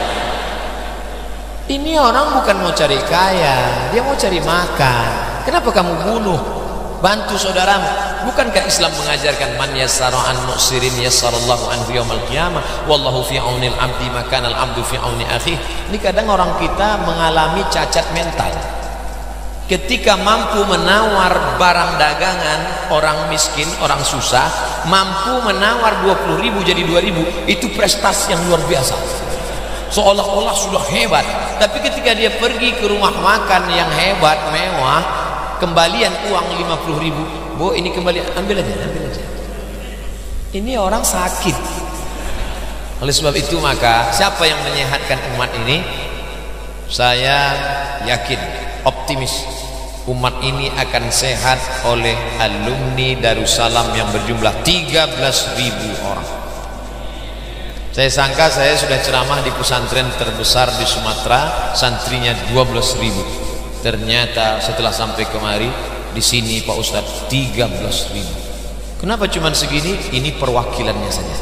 Ini orang bukan mau cari kaya, dia mau cari makan. Kenapa kamu bunuh? Bantu saudaramu. Bukankah Islam mengajarkan man yassara an mu'sirin yassarallahu anhu yaumal qiyamah, wallahu fi aunil abdi makanal abdu fi auni akhi. Ini kadang orang kita mengalami cacat mental. Ketika mampu menawar barang dagangan orang miskin, orang susah, mampu menawar dua puluh ribu jadi dua ribu, itu prestasi yang luar biasa. Seolah-olah sudah hebat. Tapi ketika dia pergi ke rumah makan yang hebat, mewah, kembalian uang lima puluh ribu, bu ini kembali, ambil aja, ambil aja. Ini orang sakit. Oleh sebab itu maka siapa yang menyehatkan umat ini? Saya yakin, optimis, umat ini akan sehat oleh alumni Darussalam yang berjumlah tiga belas ribu orang. Saya sangka saya sudah ceramah di pesantren terbesar di Sumatera, santrinya dua belas ribu. Ternyata setelah sampai kemari di sini Pak Ustadz tiga belas ribu. Kenapa cuma segini? Ini perwakilannya saja.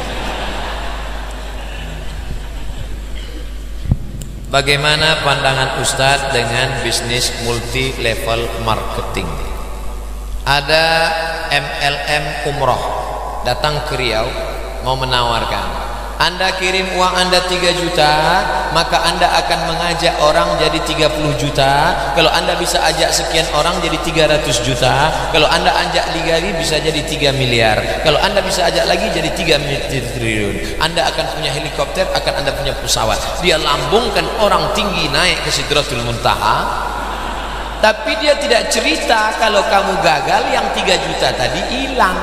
Bagaimana pandangan Ustadz dengan bisnis multi level marketing? Ada M L M umroh datang ke Riau mau menawarkan, Anda kirim uang Anda tiga juta, maka Anda akan mengajak orang jadi tiga puluh juta. Kalau Anda bisa ajak sekian orang jadi tiga ratus juta. Kalau Anda ajak lagi bisa jadi tiga miliar. Kalau Anda bisa ajak lagi jadi tiga triliun. Anda akan punya helikopter, akan Anda punya pesawat. Dia lambungkan orang tinggi naik ke Sidratul Muntaha. Tapi dia tidak cerita kalau kamu gagal yang tiga juta tadi hilang.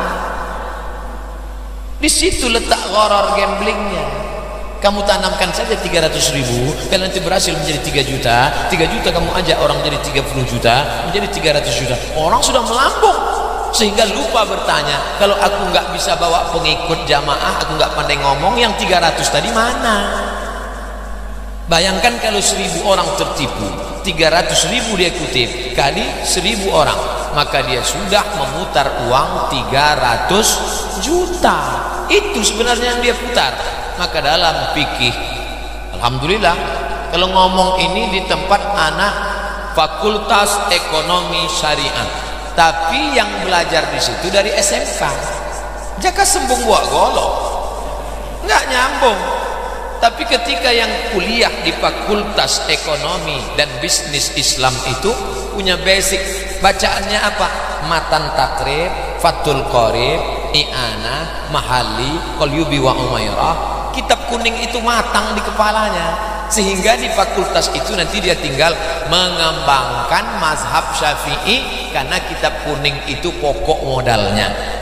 Di situ letak horor gamblingnya. Kamu tanamkan saja tiga ratus ribu, kalau nanti berhasil menjadi tiga juta, tiga juta kamu ajak orang jadi tiga puluh juta, menjadi tiga ratus juta. Orang sudah melambung sehingga lupa bertanya, kalau aku nggak bisa bawa pengikut jamaah, aku nggak pandai ngomong, yang tiga ratus tadi mana? Bayangkan kalau seribu orang tertipu, tiga ratus ribu dia kutip kali seribu orang, maka dia sudah memutar uang tiga ratus juta. Itu sebenarnya yang dia putar. Maka dalam fikih, alhamdulillah, kalau ngomong ini di tempat anak Fakultas Ekonomi Syariah, tapi yang belajar di situ dari S M K. Jaka sembung buat golok, nggak nyambung. Tapi ketika yang kuliah di Fakultas Ekonomi dan Bisnis Islam itu punya basic, bacaannya apa? Matan takrib, Fathul Qorib, I'anah, Mahali, Qalyubi wa Umairah. Kitab kuning itu matang di kepalanya, sehingga di fakultas itu nanti dia tinggal mengembangkan mazhab Syafi'i, karena kitab kuning itu pokok modalnya.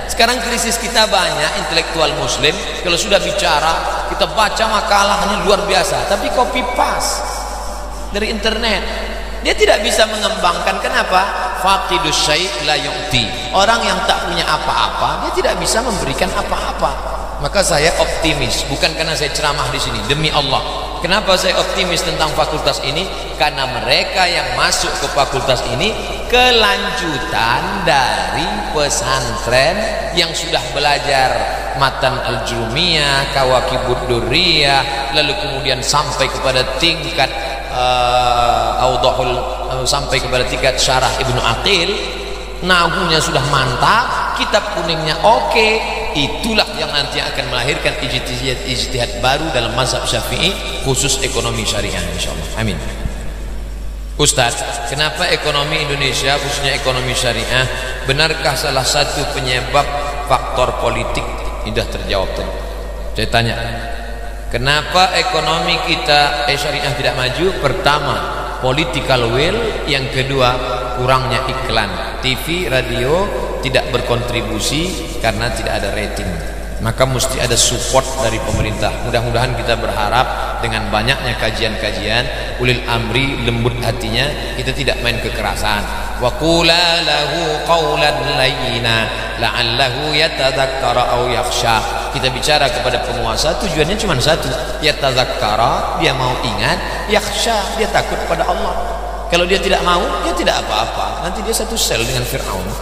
Sekarang krisis kita banyak intelektual muslim, kalau sudah bicara kita baca makalahnya luar biasa, tapi copy paste dari internet. Dia tidak bisa mengembangkan. Kenapa? Faqidus syai' la yu'ti. Orang yang tak punya apa-apa, dia tidak bisa memberikan apa-apa. Maka saya optimis, bukan karena saya ceramah di sini, demi Allah. Kenapa saya optimis tentang fakultas ini? Karena mereka yang masuk ke fakultas ini kelanjutan dari pesantren yang sudah belajar matan al-jumiyah, kawakibud durriyah, lalu kemudian sampai kepada tingkat uh, audahul uh, sampai kepada tingkat syarah Ibnu Aqil. Nahunya sudah mantap, kitab kuningnya oke. Okay. Itulah yang nanti akan melahirkan ijtihad ijtihad baru dalam mazhab Syafi'i, khusus ekonomi syariah insyaallah. Amin. Ustaz, kenapa ekonomi Indonesia khususnya ekonomi syariah, benarkah salah satu penyebab faktor politik? Tidak terjawab tadi. Saya tanya, kenapa ekonomi kita eh, syariah tidak maju? Pertama, political will. Yang kedua, kurangnya iklan. T V, radio tidak berkontribusi karena tidak ada rating. Maka mesti ada support dari pemerintah. Mudah-mudahan kita berharap dengan banyaknya kajian-kajian, ulil amri lembut hatinya, kita tidak main kekerasan. Wa qula lahu qawlan layyina la'allahu yatadzakkara aw yakhsha. Kita bicara kepada penguasa tujuannya cuma satu, yatadzakkara, dia mau ingat, yakhsha, dia takut pada Allah. Kalau dia tidak mau, dia tidak apa-apa. Nanti dia satu sel dengan Fir'aun.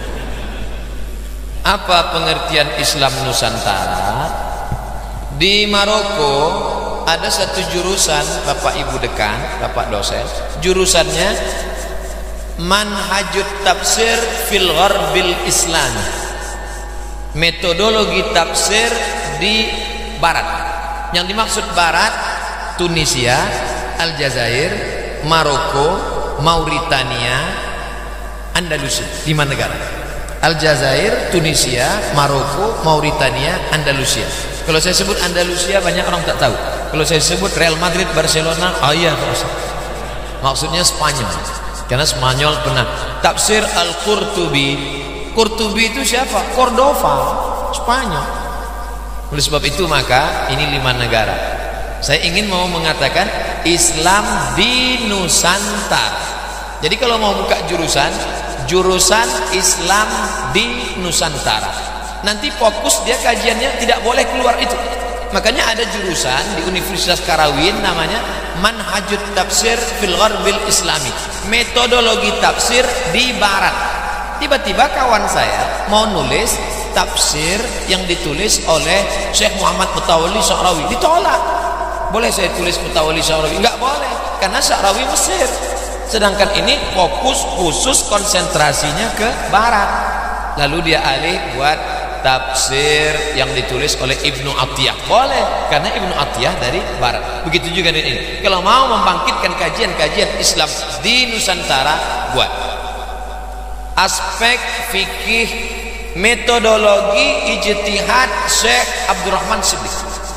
Apa pengertian Islam Nusantara? Di Maroko ada satu jurusan, Bapak Ibu dekan, Bapak dosen, jurusannya Manhajut Tafsir fil Gharbil Islami, metodologi tafsir di Barat. Yang dimaksud Barat, Tunisia, Aljazair, Maroko, Mauritania, Andalusia. Lima negara: Aljazair, Tunisia, Maroko, Mauritania, Andalusia. Kalau saya sebut Andalusia banyak orang tak tahu. Kalau saya sebut Real Madrid, Barcelona, oh iya, maksudnya Spanyol. Karena Spanyol pernah. Tafsir Al-Qurtubi. Qurtubi itu siapa? Cordova, Spanyol. Oleh sebab itu maka ini lima negara. Saya ingin mau mengatakan Islam di Nusantara. Jadi kalau mau buka jurusan, jurusan Islam di Nusantara, nanti fokus dia kajiannya tidak boleh keluar itu. Makanya ada jurusan di Universitas Karawin namanya Manhajut Tafsir fil Gharbil Islami, metodologi tafsir di Barat. Tiba-tiba kawan saya mau nulis tafsir yang ditulis oleh Syekh Muhammad Mutawalli Sya'rawi, ditolak. Boleh saya tulis Mutawalli Sya'rawi? Enggak boleh, karena Sya'rawi Mesir. Sedangkan ini fokus khusus konsentrasinya ke Barat. Lalu dia alih buat tafsir yang ditulis oleh Ibnu Atiyah. Boleh, karena Ibnu Atiyah dari Barat. Begitu juga dengan ini. Kalau mau membangkitkan kajian-kajian Islam di Nusantara, buat aspek fikih, metodologi ijtihad Syekh Abdurrahman Siddiq.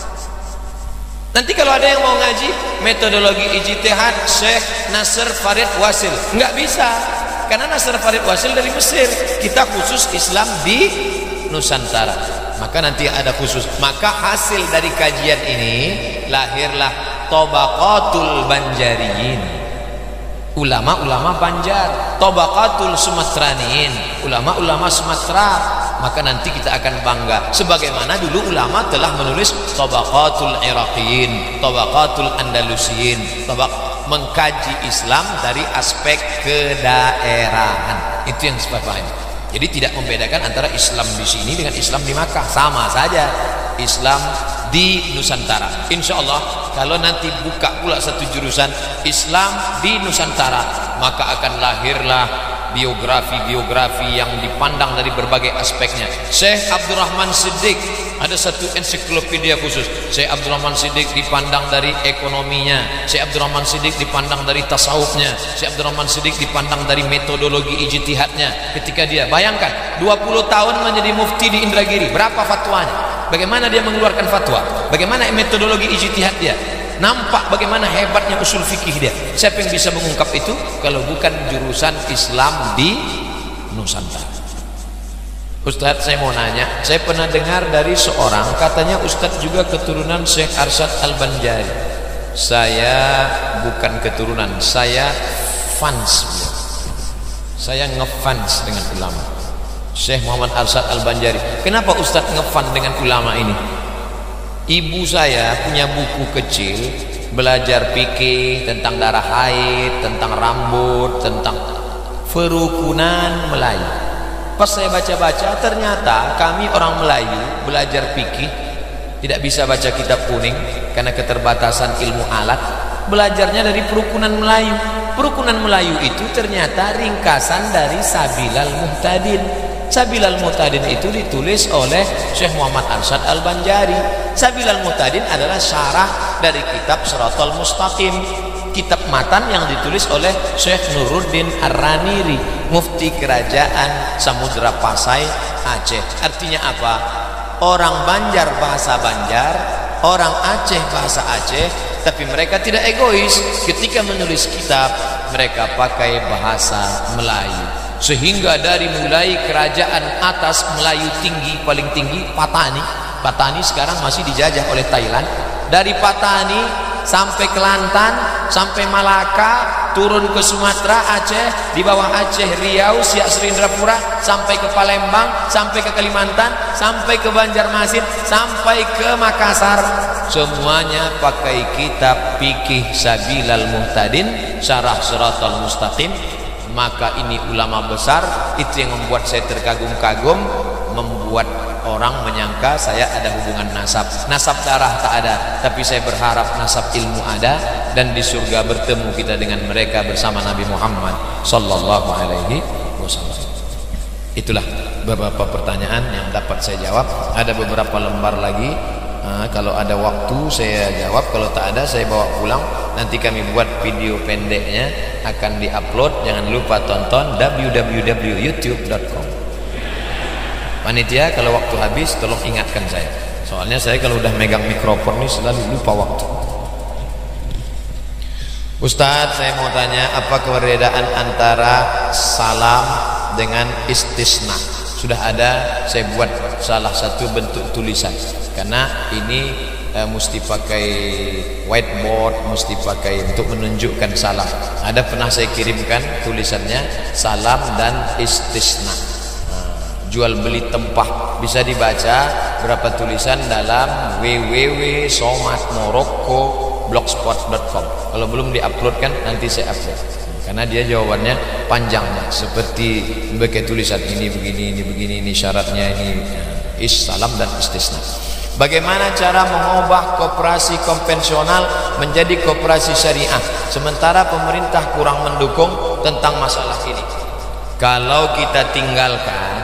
Nanti kalau ada yang mau ngaji metodologi ijtihad Syekh Nasr Farid Wasil, nggak bisa, karena Nasr Farid Wasil dari Mesir. Kita khusus Islam di Nusantara. Maka nanti ada khusus. Maka hasil dari kajian ini lahirlah Tabaqatul Banjariyin, ulama-ulama Banjar, Tabaqatul Sumatraniin, ulama-ulama Sumatera. Maka nanti kita akan bangga sebagaimana dulu ulama telah menulis Tabaqatul Iraqiyin, Tabaqatul Andalusiyin, tabaq mengkaji Islam dari aspek kedaerahan. Itu yang sebabnya. Jadi tidak membedakan antara Islam di sini dengan Islam di Makkah, sama saja Islam di Nusantara. Insya Allah kalau nanti buka pula satu jurusan Islam di Nusantara, maka akan lahirlah biografi-biografi yang dipandang dari berbagai aspeknya. Syekh Abdurrahman Siddiq ada satu ensiklopedia khusus. Syekh Abdurrahman Siddiq dipandang dari ekonominya, Syekh Abdurrahman Siddiq dipandang dari tasawufnya, Syekh Abdurrahman Siddiq dipandang dari metodologi ijtihadnya. Ketika dia, bayangkan dua puluh tahun menjadi mufti di Indragiri, berapa fatwanya, bagaimana dia mengeluarkan fatwa, bagaimana metodologi ijtihad dia, nampak bagaimana hebatnya usul fikih dia. Siapa yang bisa mengungkap itu kalau bukan jurusan Islam di Nusantara? Ustadz, saya mau nanya, saya pernah dengar dari seorang, katanya Ustadz juga keturunan Syekh Arsyad Al-Banjari. Saya bukan keturunan, saya fans, saya ngefans dengan ulama Syekh Muhammad Arsyad Al-Banjari. Kenapa Ustadz ngefans dengan ulama ini? Ibu saya punya buku kecil belajar fikih tentang darah haid, tentang rambut, tentang kerukunan Melayu. Pas saya baca-baca, ternyata kami orang Melayu belajar fikih tidak bisa baca kitab kuning karena keterbatasan ilmu alat. Belajarnya dari perukunan Melayu. Perukunan Melayu itu ternyata ringkasan dari Sabilal Muhtadin. Sabilal Muhtadin itu ditulis oleh Syekh Muhammad Arsyad Al-Banjari. Sabilal Muhtadin adalah syarah dari kitab Shiratal Mustaqim, kitab matan yang ditulis oleh Syekh Nuruddin Ar-Raniri, mufti kerajaan Samudra Pasai Aceh. Artinya apa? Orang Banjar bahasa Banjar, orang Aceh bahasa Aceh, tapi mereka tidak egois. Ketika menulis kitab, mereka pakai bahasa Melayu. Sehingga dari mulai kerajaan atas Melayu tinggi, paling tinggi Patani. Patani sekarang masih dijajah oleh Thailand. Dari Patani sampai Kelantan, sampai Malaka, turun ke Sumatera, Aceh, di bawah Aceh, Riau, Siak Serindrapura, sampai ke Palembang, sampai ke Kalimantan, sampai ke Banjarmasin, sampai ke Makassar. Semuanya pakai kitab fikih Sabilal Muhtadin, syarah Shiratal Mustaqim. Maka ini ulama besar, itu yang membuat saya terkagum-kagum, membuat orang menyangka saya ada hubungan nasab. Nasab darah tak ada, tapi saya berharap nasab ilmu ada, dan di surga bertemu kita dengan mereka bersama Nabi Muhammad sallallahu alaihi wasallam. Itulah beberapa pertanyaan yang dapat saya jawab. Ada beberapa lembar lagi. Nah, kalau ada waktu saya jawab, kalau tak ada saya bawa pulang. Nanti kami buat video pendeknya, akan diupload. Jangan lupa tonton w w w titik youtube titik com. Panitia, kalau waktu habis tolong ingatkan saya. Soalnya saya kalau udah megang mikrofon ini selalu lupa waktu. Ustadz, saya mau tanya, apa perbedaan antara salam dengan istisna? Sudah ada, saya buat salah satu bentuk tulisan. Karena ini eh, mesti pakai whiteboard, mesti pakai untuk menunjukkan salam. Ada pernah saya kirimkan tulisannya salam dan istisna. Jual beli tempah, bisa dibaca berapa tulisan dalam w w w titik somat morocco blogspot titik com. Kalau belum diupload kan nanti saya upload, karena dia jawabannya panjang, seperti pakai tulisan ini begini, ini begini, ini syaratnya, ini is salam dan istisna. Bagaimana cara mengubah koperasi konvensional menjadi koperasi syariah sementara pemerintah kurang mendukung tentang masalah ini? Kalau kita tinggalkan,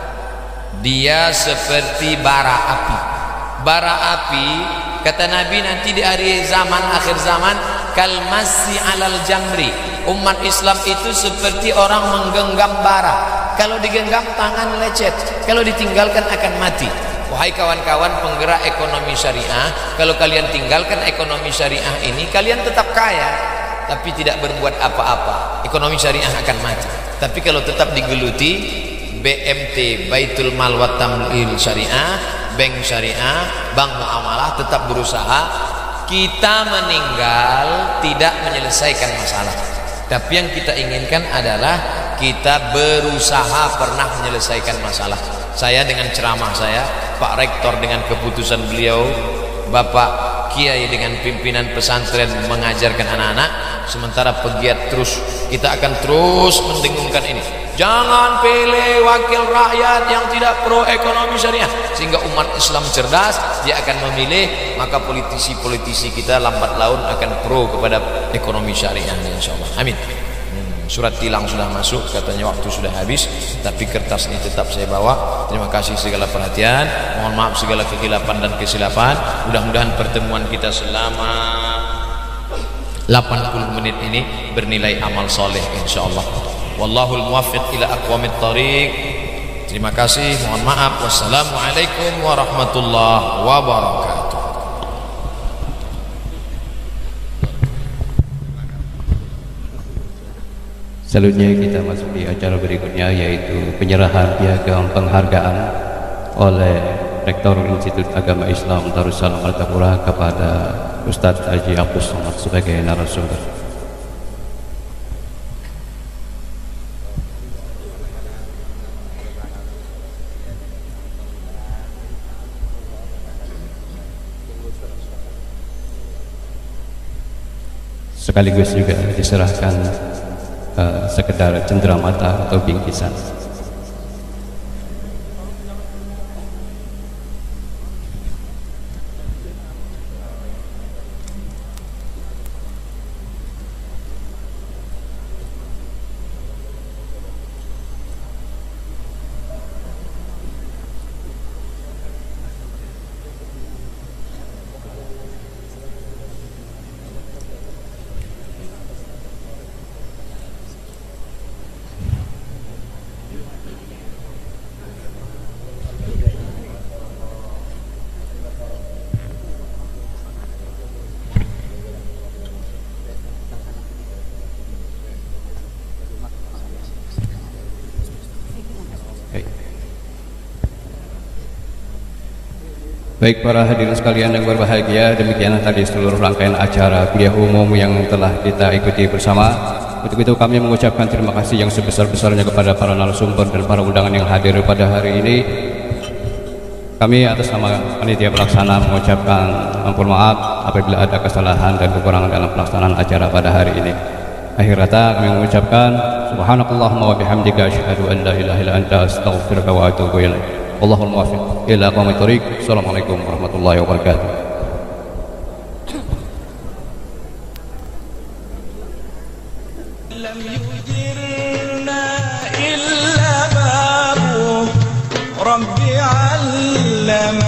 dia seperti bara api. Bara api, kata Nabi, nanti di akhir zaman, akhir zaman, kalmasi alal jamri. Umat Islam itu seperti orang menggenggam bara. Kalau digenggam tangan lecet, kalau ditinggalkan akan mati. Wahai kawan-kawan penggerak ekonomi syariah, kalau kalian tinggalkan ekonomi syariah ini, kalian tetap kaya, tapi tidak berbuat apa-apa. Ekonomi syariah akan mati. Tapi kalau tetap digeluti, B M T, Baitul Mal wa Tamwil Syariah, bank syariah, bank muamalah tetap berusaha, kita meninggal tidak menyelesaikan masalah. Tapi yang kita inginkan adalah kita berusaha pernah menyelesaikan masalah. Saya dengan ceramah saya, Pak Rektor dengan keputusan beliau, Bapak Kiai dengan pimpinan pesantren mengajarkan anak-anak, sementara pegiat terus, kita akan terus mendengungkan ini. Jangan pilih wakil rakyat yang tidak pro ekonomi syariah, sehingga umat Islam cerdas, dia akan memilih, maka politisi-politisi kita lambat laun akan pro kepada ekonomi syariah, insyaallah. Amin. Surat tilang sudah masuk, katanya waktu sudah habis, tapi kertas ini tetap saya bawa. Terima kasih segala perhatian, mohon maaf segala kekilapan dan kesilapan. Mudah-mudahan pertemuan kita selama delapan puluh menit ini bernilai amal soleh insyaallah. Wallahul muwaffiq ila aqwamit thariq. Terima kasih, mohon maaf. Wassalamualaikum warahmatullahi wabarakatuh.
Selanjutnya kita masuki acara berikutnya, yaitu penyerahan piagam penghargaan oleh Rektor Institut Agama Islam Darussalam Martapura kepada Ustadz Haji Abdus Somad sebagai narasumber. Sekaligus juga diserahkan uh, sekedar cenderamata atau bingkisan. Baik para hadirin sekalian yang berbahagia, demikianlah tadi seluruh rangkaian acara kuliah umum yang telah kita ikuti bersama. Untuk itu kami mengucapkan terima kasih yang sebesar-besarnya kepada para narasumber dan para undangan yang hadir pada hari ini. Kami atas nama panitia pelaksana mengucapkan ampun maaf apabila ada kesalahan dan kekurangan dalam pelaksanaan acara pada hari ini. Akhir kata kami mengucapkan subhanakallahumma wa bihamdika asyhadu an la ilaha illa anta astaghfiruka wa atubu ilaik. Wallahul muwaffiq ila aqwamit thoriq. Assalamualaikum warahmatullahi wabarakatuh. Lam yujirna illa babu rabbi 'allama